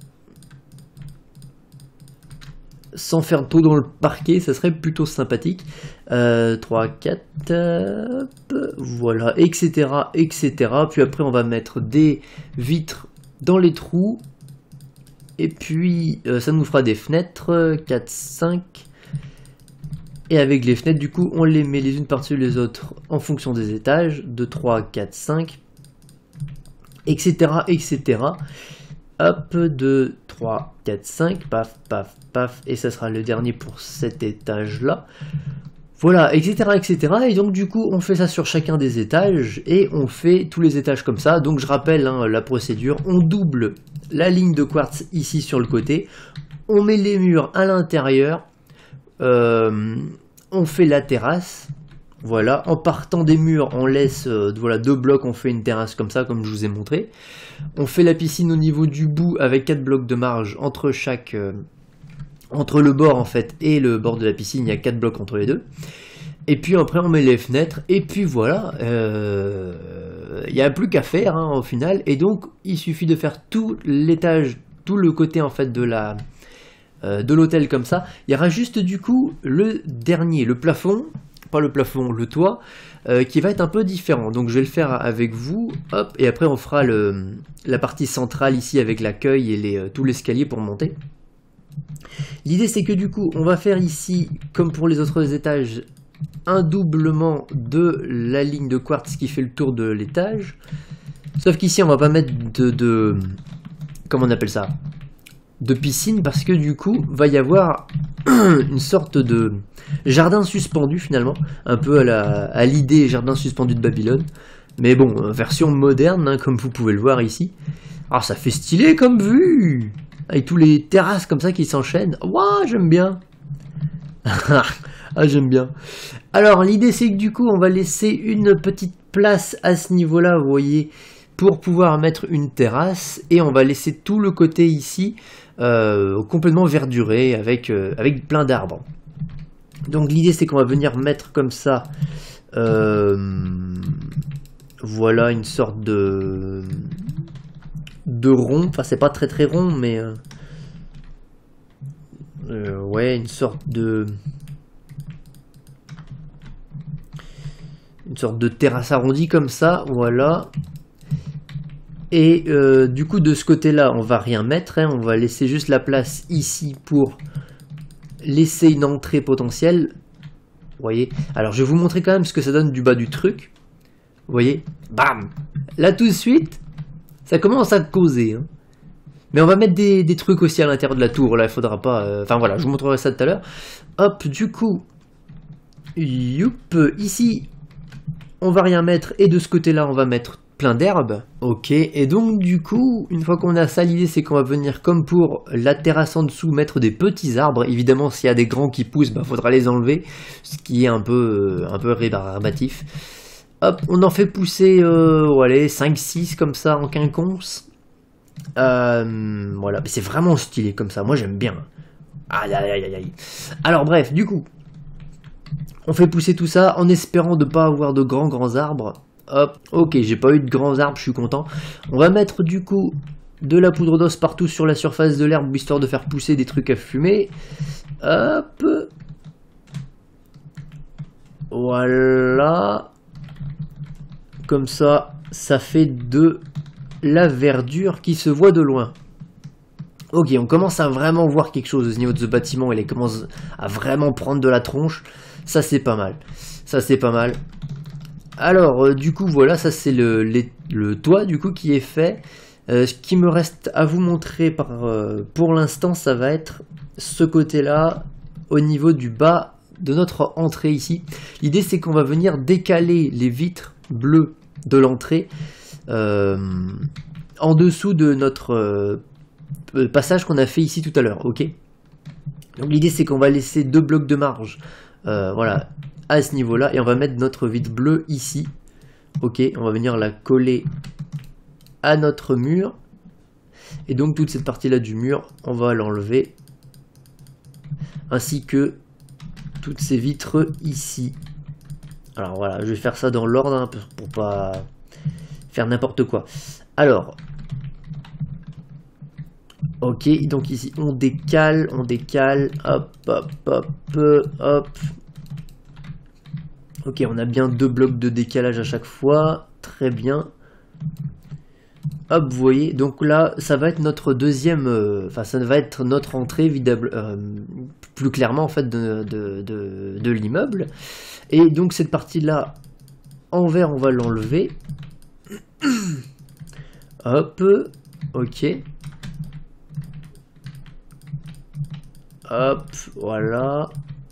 Speaker 1: Sans faire tout dans le parquet, ça serait plutôt sympathique. 3, 4, voilà, etc., etc. Puis après, on va mettre des vitres dans les trous. Et puis, ça nous fera des fenêtres. 4, 5. Et avec les fenêtres, du coup, on les met les unes par-dessus les autres en fonction des étages. 2, 3, 4, 5. Etc., etc. Hop, 2, 3, 4, 5, paf, paf, paf, et ça sera le dernier pour cet étage-là. Voilà, etc., etc. Et donc, du coup, on fait ça sur chacun des étages, et on fait tous les étages comme ça. Donc, je rappelle hein, la procédure. On double la ligne de quartz ici sur le côté. On met les murs à l'intérieur. On fait la terrasse. Voilà, en partant des murs, on laisse voilà, 2 blocs, on fait une terrasse comme ça, comme je vous ai montré. On fait la piscine au niveau du bout avec 4 blocs de marge entre chaque... entre le bord en fait et le bord de la piscine, il y a 4 blocs entre les deux. Et puis après on met les fenêtres, et puis voilà, il n'y a plus qu'à faire hein, au final. Et donc il suffit de faire tout l'étage, tout le côté en fait de l'hôtel comme ça. Il y aura juste du coup le dernier, le plafond, pas le plafond, le toit, qui va être un peu différent. Donc je vais le faire avec vous, hop, et après on fera la partie centrale ici avec l'accueil et tout l'escalier pour monter. L'idée c'est que du coup on va faire ici, comme pour les autres étages, un doublement de la ligne de quartz qui fait le tour de l'étage. Sauf qu'ici on va pas mettre de comment on appelle ça, de piscine, parce que du coup va y avoir une sorte de jardin suspendu finalement, un peu à l'idée jardin suspendu de Babylone, mais bon, version moderne hein, comme vous pouvez le voir ici. Ah, ça fait stylé comme vue, avec tous les terrasses comme ça qui s'enchaînent. Waouh, j'aime bien. Ah, j'aime bien. Alors l'idée c'est que du coup on va laisser une petite place à ce niveau là, vous voyez, pour pouvoir mettre une terrasse, et on va laisser tout le côté ici complètement verduré avec plein d'arbres. Donc l'idée c'est qu'on va venir mettre comme ça voilà une sorte de rond, enfin c'est pas très rond mais ouais, une sorte de terrasse arrondie comme ça, voilà. Et du coup de ce côté là on va rien mettre hein, on va laisser juste la place ici pour laisser une entrée potentielle, vous voyez. Alors je vais vous montrer quand même ce que ça donne du bas du truc, vous voyez, bam, là tout de suite ça commence à causer hein. Mais on va mettre des trucs aussi à l'intérieur de la tour, là il faudra pas, enfin voilà, je vous montrerai ça tout à l'heure. Hop, du coup Youp, ici, on va rien mettre, et de ce côté-là, on va mettre plein d'herbes. Ok, et donc du coup, une fois qu'on a ça, l'idée c'est qu'on va venir, comme pour la terrasse en dessous, mettre des petits arbres. Évidemment, s'il y a des grands qui poussent, bah, faudra les enlever, ce qui est un peu rébarbatif. Hop, on en fait pousser, allez, 5-6 comme ça en quinconce. Voilà, mais c'est vraiment stylé comme ça, moi j'aime bien. Aïe aïe aïe aïe. Alors bref, du coup, on fait pousser tout ça en espérant de pas avoir de grands arbres. Hop, ok, j'ai pas eu de grands arbres, je suis content. On va mettre du coup de la poudre d'os partout sur la surface de l'herbe, histoire de faire pousser des trucs à fumer. Hop. Voilà. Comme ça, ça fait de la verdure qui se voit de loin. Ok, on commence à vraiment voir quelque chose au niveau de ce bâtiment. Il commence à vraiment prendre de la tronche. Ça, c'est pas mal. Ça, c'est pas mal. Alors, du coup, voilà, ça c'est le toit, du coup, qui est fait. Ce qui me reste à vous montrer pour l'instant, ça va être ce côté-là, au niveau du bas de notre entrée ici. L'idée, c'est qu'on va venir décaler les vitres bleues de l'entrée en dessous de notre passage qu'on a fait ici tout à l'heure, ok. Donc l'idée c'est qu'on va laisser 2 blocs de marge, voilà, à ce niveau-là, et on va mettre notre vitre bleue ici, ok. On va venir la coller à notre mur, et donc toute cette partie-là du mur, on va l'enlever, ainsi que toutes ces vitres ici. Alors voilà, je vais faire ça dans l'ordre hein, pour pas faire n'importe quoi. Alors, ok, donc ici on décale, hop, hop, hop, hop. Ok, on a bien 2 blocs de décalage à chaque fois, très bien. Hop, vous voyez, donc là, ça va être notre deuxième, enfin ça va être notre entrée, plus clairement en fait de l'immeuble. Et donc cette partie-là, en vert, on va l'enlever. Hop, ok. Hop, voilà.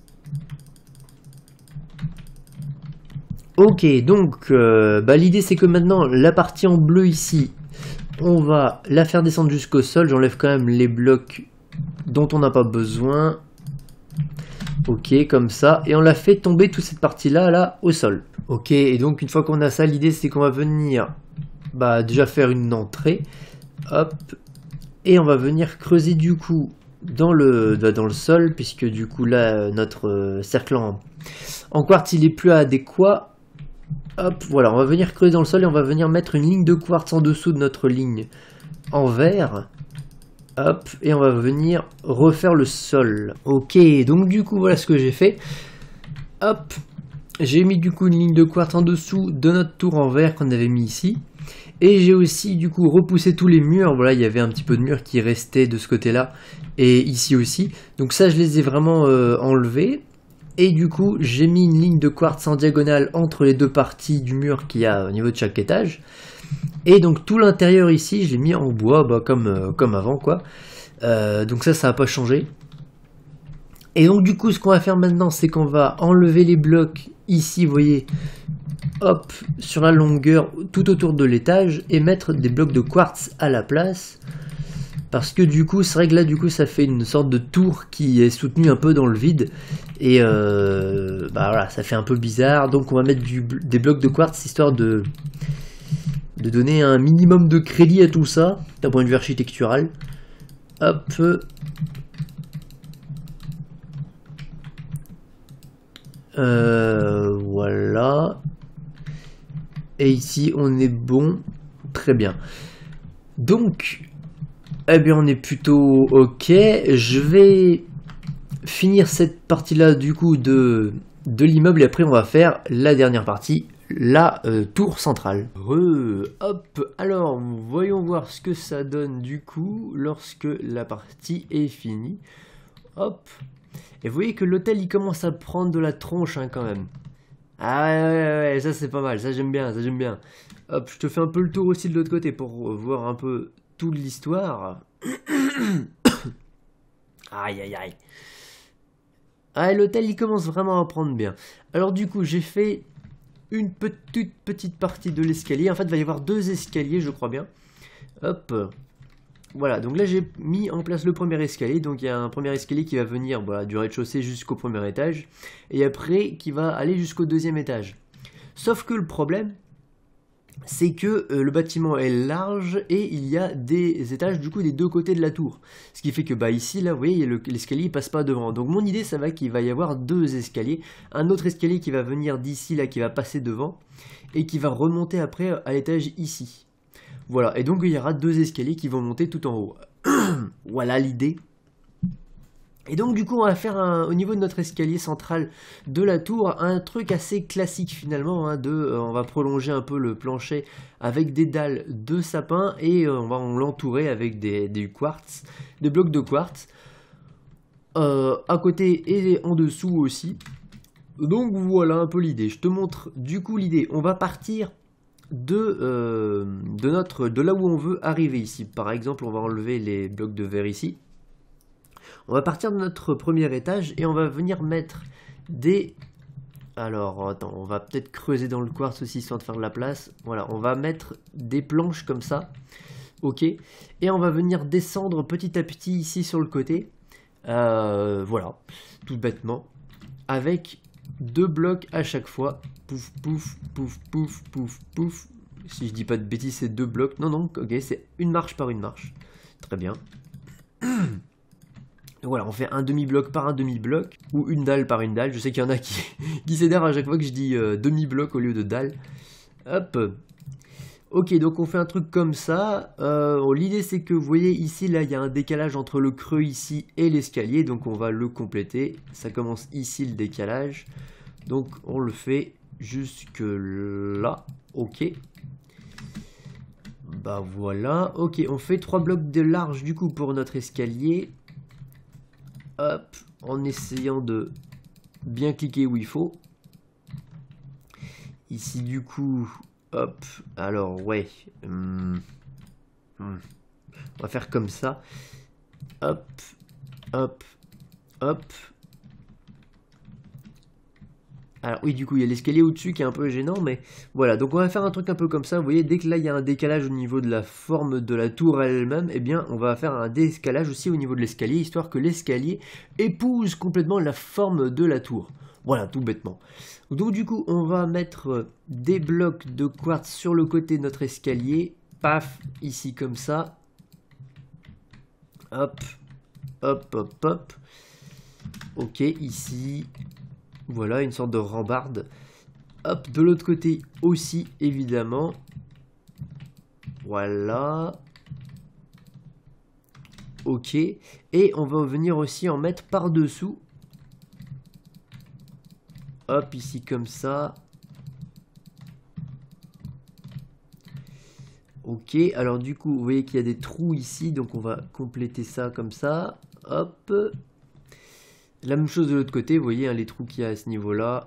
Speaker 1: Ok, donc l'idée c'est que maintenant la partie en bleu ici, on va la faire descendre jusqu'au sol. J'enlève quand même les blocs dont on n'a pas besoin. Ok, comme ça. Et on la fait tomber toute cette partie-là là, au sol. Ok, et donc une fois qu'on a ça, l'idée c'est qu'on va venir déjà faire une entrée. Hop. Et on va venir creuser du coup dans le sol, puisque du coup là notre cercle en quartz il est plus adéquat. Hop, voilà, on va venir creuser dans le sol et on va venir mettre une ligne de quartz en dessous de notre ligne en vert. Hop, et on va venir refaire le sol. Ok, donc du coup voilà ce que j'ai fait. Hop, j'ai mis du coup une ligne de quartz en dessous de notre tour en vert qu'on avait mis ici. Et j'ai aussi du coup repoussé tous les murs. Voilà, il y avait un petit peu de murs qui restaient de ce côté-là et ici aussi. Donc ça, je les ai vraiment enlevés. Et du coup, j'ai mis une ligne de quartz en diagonale entre les deux parties du mur qu'il y a au niveau de chaque étage. Et donc tout l'intérieur ici, je l'ai mis en bois, comme avant quoi. Donc ça n'a pas changé. Et donc du coup, ce qu'on va faire maintenant, c'est qu'on va enlever les blocs ici, vous voyez, hop, sur la longueur tout autour de l'étage et mettre des blocs de quartz à la place. Parce que du coup, c'est vrai que là, du coup, ça fait une sorte de tour qui est soutenue un peu dans le vide. Et voilà, ça fait un peu bizarre. Donc on va mettre des blocs de quartz histoire de donner un minimum de crédit à tout ça, d'un point de vue architectural. Hop. Voilà. Et ici, on est bon. Très bien. Donc, eh bien, on est plutôt ok. Je vais finir cette partie-là, du coup, de l'immeuble. Et après, on va faire la dernière partie, la tour centrale. Hop. Alors, voyons voir ce que ça donne, du coup, lorsque la partie est finie. Hop. Et vous voyez que l'hôtel, il commence à prendre de la tronche, hein, quand même. Ah ouais, ça c'est pas mal, ça j'aime bien, Hop, je te fais un peu le tour aussi de l'autre côté pour voir un peu toute l'histoire. Aïe. Ah, l'hôtel, il commence vraiment à prendre bien. Alors du coup, j'ai fait une petite partie de l'escalier. En fait, il va y avoir 2 escaliers, je crois bien. Hop. Voilà, donc là j'ai mis en place le premier escalier. Donc il y a un premier escalier qui va venir voilà, du rez-de-chaussée jusqu'au premier étage. Et après qui va aller jusqu'au 2e étage. Sauf que le problème, c'est que le bâtiment est large et il y a des étages du coup des 2 côtés de la tour. Ce qui fait que bah ici là vous voyez l'escalier passe pas devant. Donc mon idée ça va qu'il va y avoir 2 escaliers. Un autre escalier qui va venir d'ici là qui va passer devant et qui va remonter après à l'étage ici. Voilà, et donc il y aura 2 escaliers qui vont monter tout en haut. Voilà l'idée. Et donc du coup on va faire au niveau de notre escalier central de la tour un truc assez classique finalement, hein, on va prolonger un peu le plancher avec des dalles de sapin et on va l'entourer avec des quartz, des blocs de quartz à côté et en dessous aussi. Donc voilà un peu l'idée, je te montre du coup l'idée, on va partir de là où on veut arriver ici. Par exemple on va enlever les blocs de verre ici. On va partir de notre premier étage et on va venir mettre des... Alors, attends, on va peut-être creuser dans le quartz aussi, histoire de faire de la place. Voilà, on va mettre des planches comme ça. Ok. Et on va venir descendre petit à petit ici sur le côté. Voilà, tout bêtement. Avec 2 blocs à chaque fois. Pouf, pouf, pouf, pouf, pouf, pouf. Si je dis pas de bêtises, c'est 2 blocs. Non, non, ok, c'est une marche par une marche. Très bien. Voilà, on fait un demi-bloc par un demi-bloc, ou une dalle par une dalle. Je sais qu'il y en a qui s'énervent à chaque fois que je dis demi-bloc au lieu de dalle. Hop. Ok, donc on fait un truc comme ça. L'idée c'est que vous voyez ici, là, il y a un décalage entre le creux ici et l'escalier. Donc on va le compléter. Ça commence ici le décalage. Donc on le fait jusque là. Ok. Bah voilà. Ok, on fait 3 blocs de large du coup pour notre escalier. Hop, en essayant de bien cliquer où il faut. Ici du coup, hop, alors ouais. On va faire comme ça. Hop, hop, hop. Alors oui, du coup, il y a l'escalier au-dessus qui est un peu gênant, mais voilà. Donc on va faire un truc un peu comme ça. Vous voyez, dès que là, il y a un décalage au niveau de la forme de la tour elle-même, eh bien, on va faire un décalage aussi au niveau de l'escalier, histoire que l'escalier épouse complètement la forme de la tour. Voilà, tout bêtement. Donc du coup, on va mettre des blocs de quartz sur le côté de notre escalier. Paf, ici comme ça. Hop, hop, hop, hop. Ok, ici... Voilà, une sorte de rambarde. Hop, de l'autre côté aussi, évidemment. Voilà. Ok. Et on va venir aussi en mettre par-dessous. Hop, ici comme ça. Ok, alors du coup, vous voyez qu'il y a des trous ici. Donc on va compléter ça comme ça. Hop. La même chose de l'autre côté, vous voyez hein, les trous qu'il y a à ce niveau-là.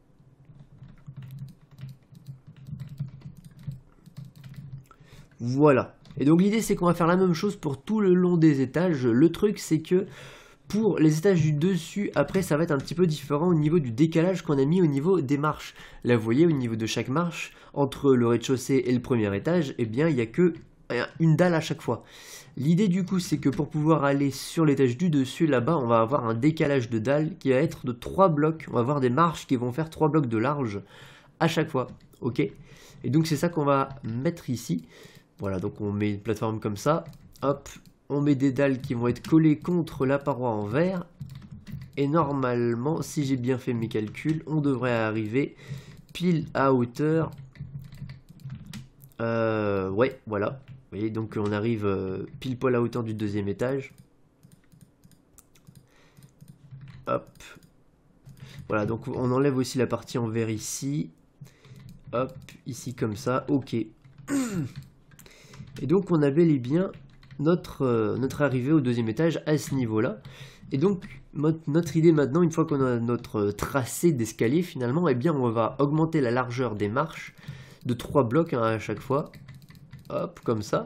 Speaker 1: Voilà. Et donc l'idée c'est qu'on va faire la même chose pour tout le long des étages. Le truc c'est que pour les étages du dessus, après ça va être un petit peu différent au niveau du décalage qu'on a mis au niveau des marches. Là vous voyez au niveau de chaque marche, entre le rez-de-chaussée et le premier étage, eh bien il n'y a que une dalle à chaque fois. L'idée du coup c'est que pour pouvoir aller sur l'étage du dessus là-bas on va avoir un décalage de dalles qui va être de 3 blocs. On va avoir des marches qui vont faire 3 blocs de large à chaque fois. Ok. Et donc c'est ça qu'on va mettre ici. Voilà, donc on met une plateforme comme ça. Hop, on met des dalles qui vont être collées contre la paroi en verre. Et normalement, si j'ai bien fait mes calculs, on devrait arriver pile à hauteur. Ouais, voilà. Vous voyez, donc on arrive pile poil à hauteur du 2e étage. Hop. Voilà, donc on enlève aussi la partie en verre ici. Hop, ici comme ça. Ok. Et donc on a bel et bien notre arrivée au 2e étage à ce niveau-là. Et donc notre idée maintenant, une fois qu'on a notre tracé d'escalier finalement, eh bien on va augmenter la largeur des marches de 3 blocs hein, à chaque fois. Hop, comme ça.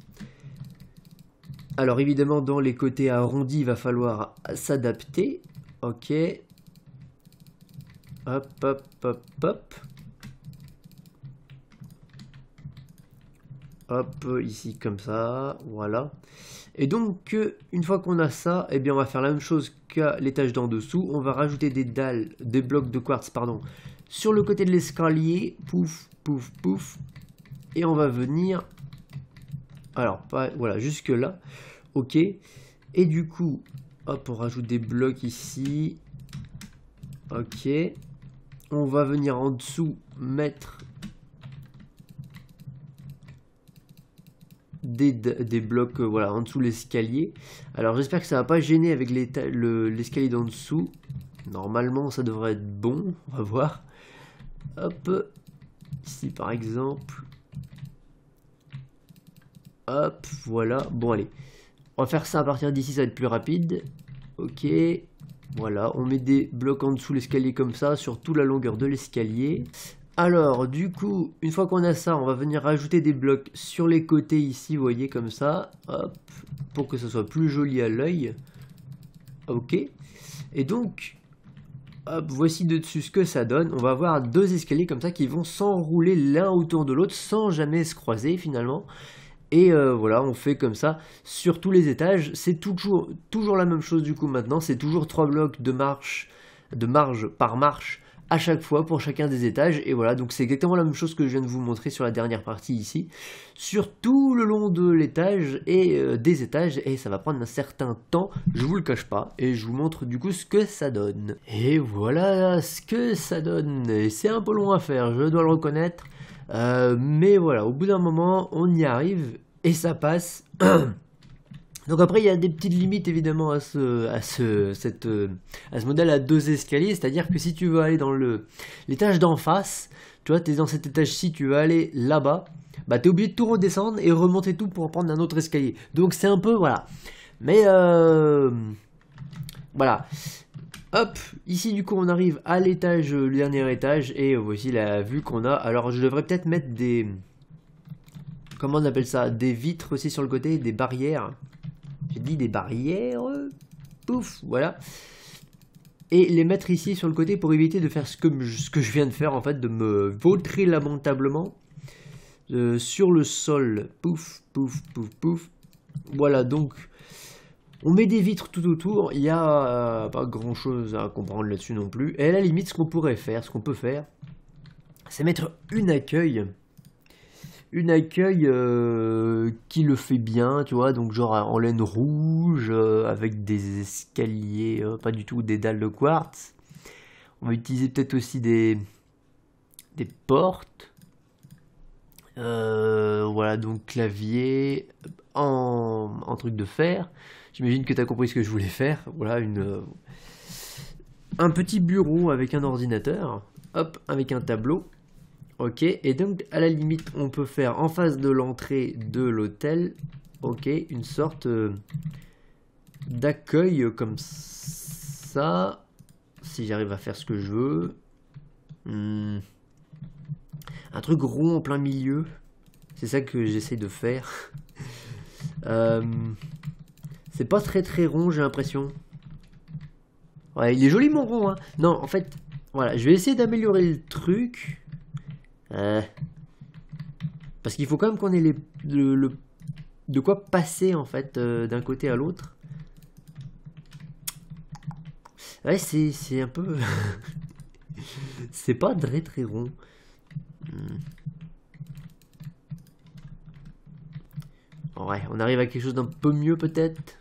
Speaker 1: Alors évidemment dans les côtés arrondis il va falloir s'adapter. Ok. Hop, hop, hop, hop. Hop, ici comme ça, voilà. Et donc, une fois qu'on a ça, eh bien on va faire la même chose qu'à l'étage d'en dessous. On va rajouter des dalles, des blocs de quartz, pardon, sur le côté de l'escalier. Pouf, pouf, pouf. Et on va venir... Alors, pas, voilà, jusque là. Ok. Et du coup, hop, on rajoute des blocs ici. Ok. On va venir en dessous mettre des blocs voilà, en dessous de l'escalier. Alors j'espère que ça va pas gêner avec l'escalier d'en dessous. Normalement ça devrait être bon. On va voir. Hop. Ici par exemple. Hop, voilà. Bon allez. On va faire ça à partir d'ici, ça va être plus rapide. Ok. Voilà, on met des blocs en dessous l'escalier comme ça, sur toute la longueur de l'escalier. Alors, du coup, une fois qu'on a ça, on va venir rajouter des blocs sur les côtés ici, vous voyez, comme ça. Hop, pour que ce soit plus joli à l'œil. Ok. Et donc, hop, voici de dessus ce que ça donne. On va avoir deux escaliers comme ça qui vont s'enrouler l'un autour de l'autre sans jamais se croiser finalement. Et voilà, on fait comme ça sur tous les étages. C'est toujours la même chose du coup maintenant. C'est toujours 3 blocs de marge par marche à chaque fois pour chacun des étages. Et voilà, donc c'est exactement la même chose que je viens de vous montrer sur la dernière partie ici. Sur tout le long de l'étage et des étages. Et ça va prendre un certain temps, je vous le cache pas. Et je vous montre du coup ce que ça donne. Et voilà ce que ça donne. Et c'est un peu long à faire, je dois le reconnaître. Mais voilà, au bout d'un moment, on y arrive et ça passe. Donc après, il y a des petites limites évidemment à ce modèle à 2 escaliers. C'est-à-dire que si tu veux aller dans l'étage d'en face, tu vois, tu es dans cet étage-ci, tu veux aller là-bas, bah tu es obligé de tout redescendre et remonter tout pour prendre un autre escalier. Donc c'est un peu, voilà. Mais voilà. Hop, ici du coup on arrive à l'étage, le dernier étage, et voici la vue qu'on a. Alors je devrais peut-être mettre des... Comment on appelle ça? Des vitres aussi sur le côté, des barrières. J'ai dit des barrières. Pouf, voilà. Et les mettre ici sur le côté pour éviter de faire ce que je viens de faire en fait, de me vautrer lamentablement sur le sol. Pouf, pouf, pouf, pouf. Voilà, donc... On met des vitres tout autour, il n'y a pas grand chose à comprendre là-dessus non plus. Et à la limite, ce qu'on peut faire, c'est mettre une accueil. Une accueil qui le fait bien, tu vois, donc genre en laine rouge, avec des escaliers, pas du tout des dalles de quartz. On va utiliser peut-être aussi des portes. Voilà, donc clavier en truc de fer. J'imagine que tu as compris ce que je voulais faire. Voilà, un petit bureau avec un ordinateur. Hop, avec un tableau. Ok, et donc à la limite, on peut faire en face de l'entrée de l'hôtel, ok, une sorte d'accueil comme ça. Si j'arrive à faire ce que je veux. Un truc rond en plein milieu. C'est ça que j'essaie de faire. C'est pas très rond, j'ai l'impression. Ouais, il est joli mon rond, hein. Non, en fait, voilà, je vais essayer d'améliorer le truc. Parce qu'il faut quand même qu'on ait de quoi passer, en fait, d'un côté à l'autre. Ouais, c'est un peu... c'est pas très rond. Ouais, on arrive à quelque chose d'un peu mieux, peut-être.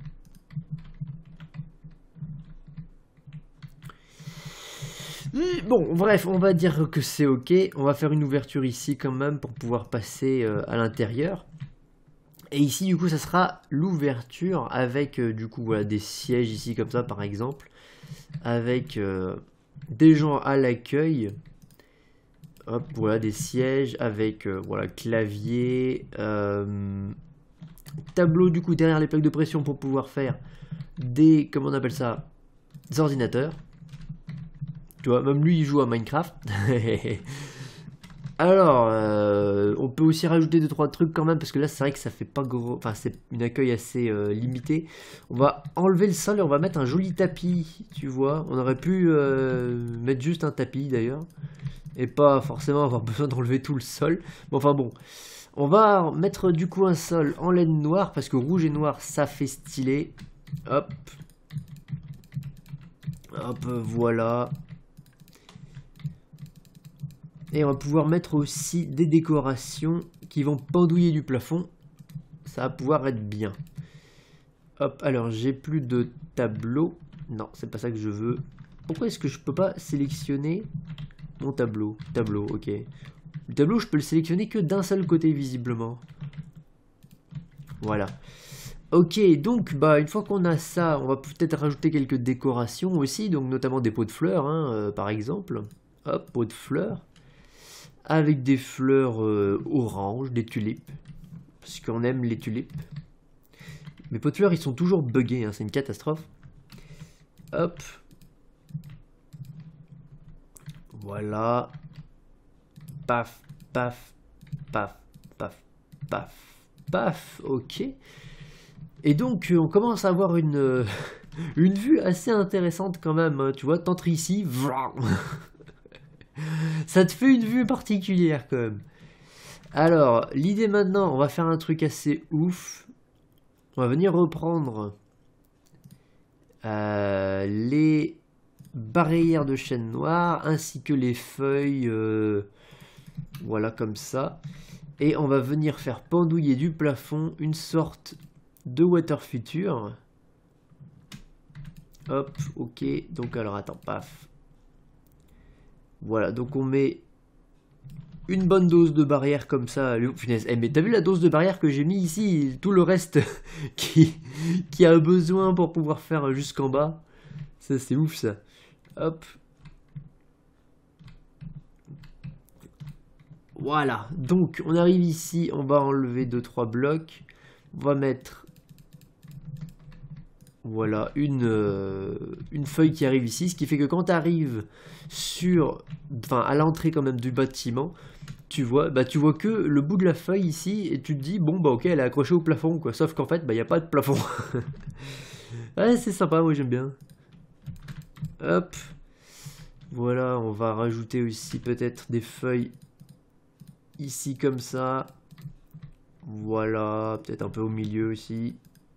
Speaker 1: Bon, bref, on va dire que c'est ok. On va faire une ouverture ici quand même pour pouvoir passer à l'intérieur. Et ici, du coup, ça sera l'ouverture avec, du coup, voilà, des sièges ici comme ça, par exemple. Avec des gens à l'accueil. Hop, voilà, des sièges avec, voilà, clavier. Tableau, du coup, derrière les plaques de pression pour pouvoir faire des, comment on appelle ça, des ordinateurs. Tu vois, même lui il joue à Minecraft. Alors, on peut aussi rajouter 2-3 trucs quand même, parce que là c'est vrai que ça fait pas gros, enfin c'est une accueil assez limitée. On va enlever le sol et on va mettre un joli tapis, tu vois. On aurait pu mettre juste un tapis d'ailleurs, et pas forcément avoir besoin d'enlever tout le sol. Mais enfin bon, on va mettre du coup un sol en laine noire, parce que rouge et noir ça fait stylé. Hop. Hop, voilà. Et on va pouvoir mettre aussi des décorations qui vont pendouiller du plafond. Ça va pouvoir être bien. Hop, alors j'ai plus de tableau. Non, c'est pas ça que je veux. Pourquoi est-ce que je peux pas sélectionner mon tableau? Tableau, ok. Le tableau, je peux le sélectionner que d'un seul côté, visiblement. Voilà. Ok, donc bah une fois qu'on a ça, on va peut-être rajouter quelques décorations aussi, donc notamment des pots de fleurs, hein, par exemple. Hop, pots de fleurs. Avec des fleurs oranges, des tulipes. Parce qu'on aime les tulipes. Mes pots de fleurs, ils sont toujours buggés, hein, c'est une catastrophe. Hop. Voilà. Paf, paf, paf, paf, paf, paf. Ok. Et donc, on commence à avoir une vue assez intéressante quand même. Hein, tu vois, t'entres ici. Ça te fait une vue particulière quand même. Alors, l'idée maintenant, on va faire un truc assez ouf. On va venir reprendre les barrières de chêne noir ainsi que les feuilles. Voilà, comme ça. Et on va venir faire pendouiller du plafond une sorte de water future. Hop, ok. Donc, alors, attends, paf. Voilà, donc on met une bonne dose de barrière comme ça. Punaise, mais t'as vu la dose de barrière que j'ai mis ici? Tout le reste qui a besoin pour pouvoir faire jusqu'en bas. Ça, c'est ouf, ça. Hop. Voilà, donc on arrive ici, on va enlever 2-3 blocs. On va mettre... Voilà, une feuille qui arrive ici, ce qui fait que quand tu arrives à l'entrée quand même du bâtiment, tu vois que le bout de la feuille ici, et tu te dis, bon bah ok, elle est accrochée au plafond, quoi. Sauf qu'en fait, il n'y a pas de plafond. Ouais, c'est sympa, moi j'aime bien. Hop. Voilà, on va rajouter aussi peut-être des feuilles ici comme ça. Voilà, peut-être un peu au milieu aussi.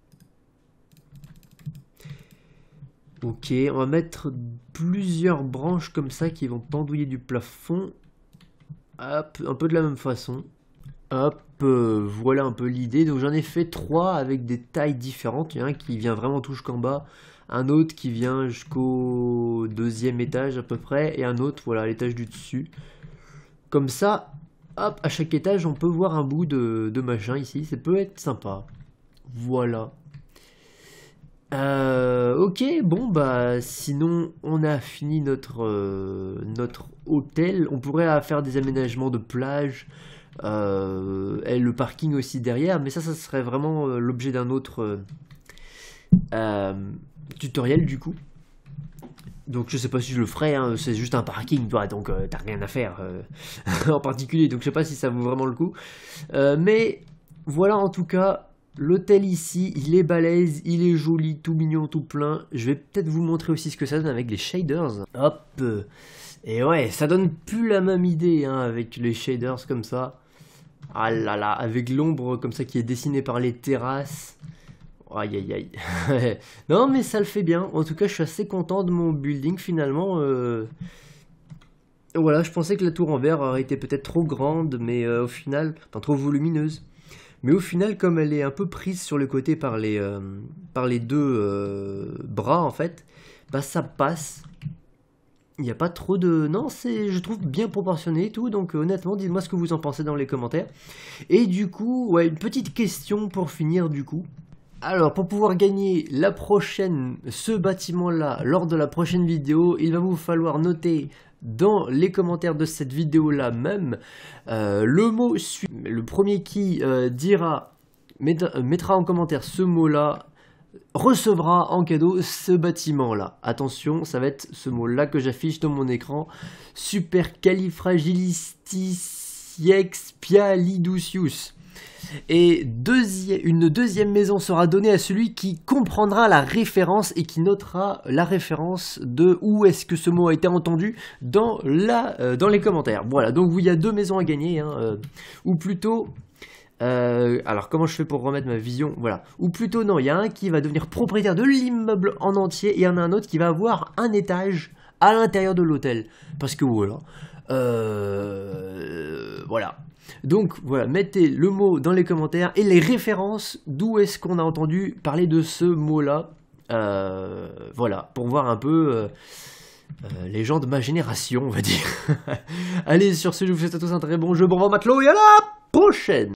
Speaker 1: Ok, on va mettre plusieurs branches comme ça qui vont pendouiller du plafond. Hop, un peu de la même façon. Hop, voilà un peu l'idée. Donc j'en ai fait 3 avec des tailles différentes. Il y en a un qui vient vraiment tout jusqu'en bas. Un autre qui vient jusqu'au 2e étage à peu près. Et un autre, voilà, à l'étage du dessus. Comme ça, hop, à chaque étage, on peut voir un bout de machin ici. Ça peut être sympa. Voilà. Ok, bon bah sinon on a fini notre hôtel. On pourrait faire des aménagements de plage et le parking aussi derrière, mais ça serait vraiment l'objet d'un autre tutoriel du coup. Donc je sais pas si je le ferai, hein, c'est juste un parking, toi, donc t'as rien à faire en particulier, donc je sais pas si ça vaut vraiment le coup. Mais voilà, en tout cas. L'hôtel ici, il est balèze, il est joli, tout mignon, tout plein. Je vais peut-être vous montrer aussi ce que ça donne avec les shaders. Hop. Et ouais, ça donne plus la même idée hein, avec les shaders comme ça. Ah là là, avec l'ombre comme ça qui est dessinée par les terrasses. Aïe aïe aïe. Non mais ça le fait bien. En tout cas, je suis assez content de mon building finalement. Voilà, je pensais que la tour en verre aurait été peut-être trop grande, mais au final, enfin trop volumineuse. Mais au final, comme elle est un peu prise sur le côté par les deux bras, en fait, bah ça passe. Il n'y a pas trop de... Non, je trouve bien proportionné et tout, donc honnêtement, dites-moi ce que vous en pensez dans les commentaires. Et du coup, ouais, une petite question pour finir du coup. Alors, pour pouvoir gagner ce bâtiment-là lors de la prochaine vidéo, il va vous falloir noter... dans les commentaires de cette vidéo là même le mot suivant. Le premier qui mettra en commentaire ce mot là recevra en cadeau ce bâtiment là. Attention, ça va être ce mot là que j'affiche dans mon écran. Supercalifragilisticexpialidocious. Pialiducius. Et une deuxième maison sera donnée à celui qui comprendra la référence et qui notera la référence de où est-ce que ce mot a été entendu dans les commentaires. Voilà, donc il y a 2 maisons à gagner, hein, ou plutôt... alors comment je fais pour remettre ma vision? Voilà. Ou plutôt non, il y a un qui va devenir propriétaire de l'immeuble en entier et il y en a un autre qui va avoir un étage à l'intérieur de l'hôtel. Parce que voilà. Voilà. Donc voilà, mettez le mot dans les commentaires et les références d'où est-ce qu'on a entendu parler de ce mot-là. Voilà, pour voir un peu les gens de ma génération, on va dire. Allez, sur ce, je vous souhaite à tous un très bon jeu, bon vent matelot et à la prochaine!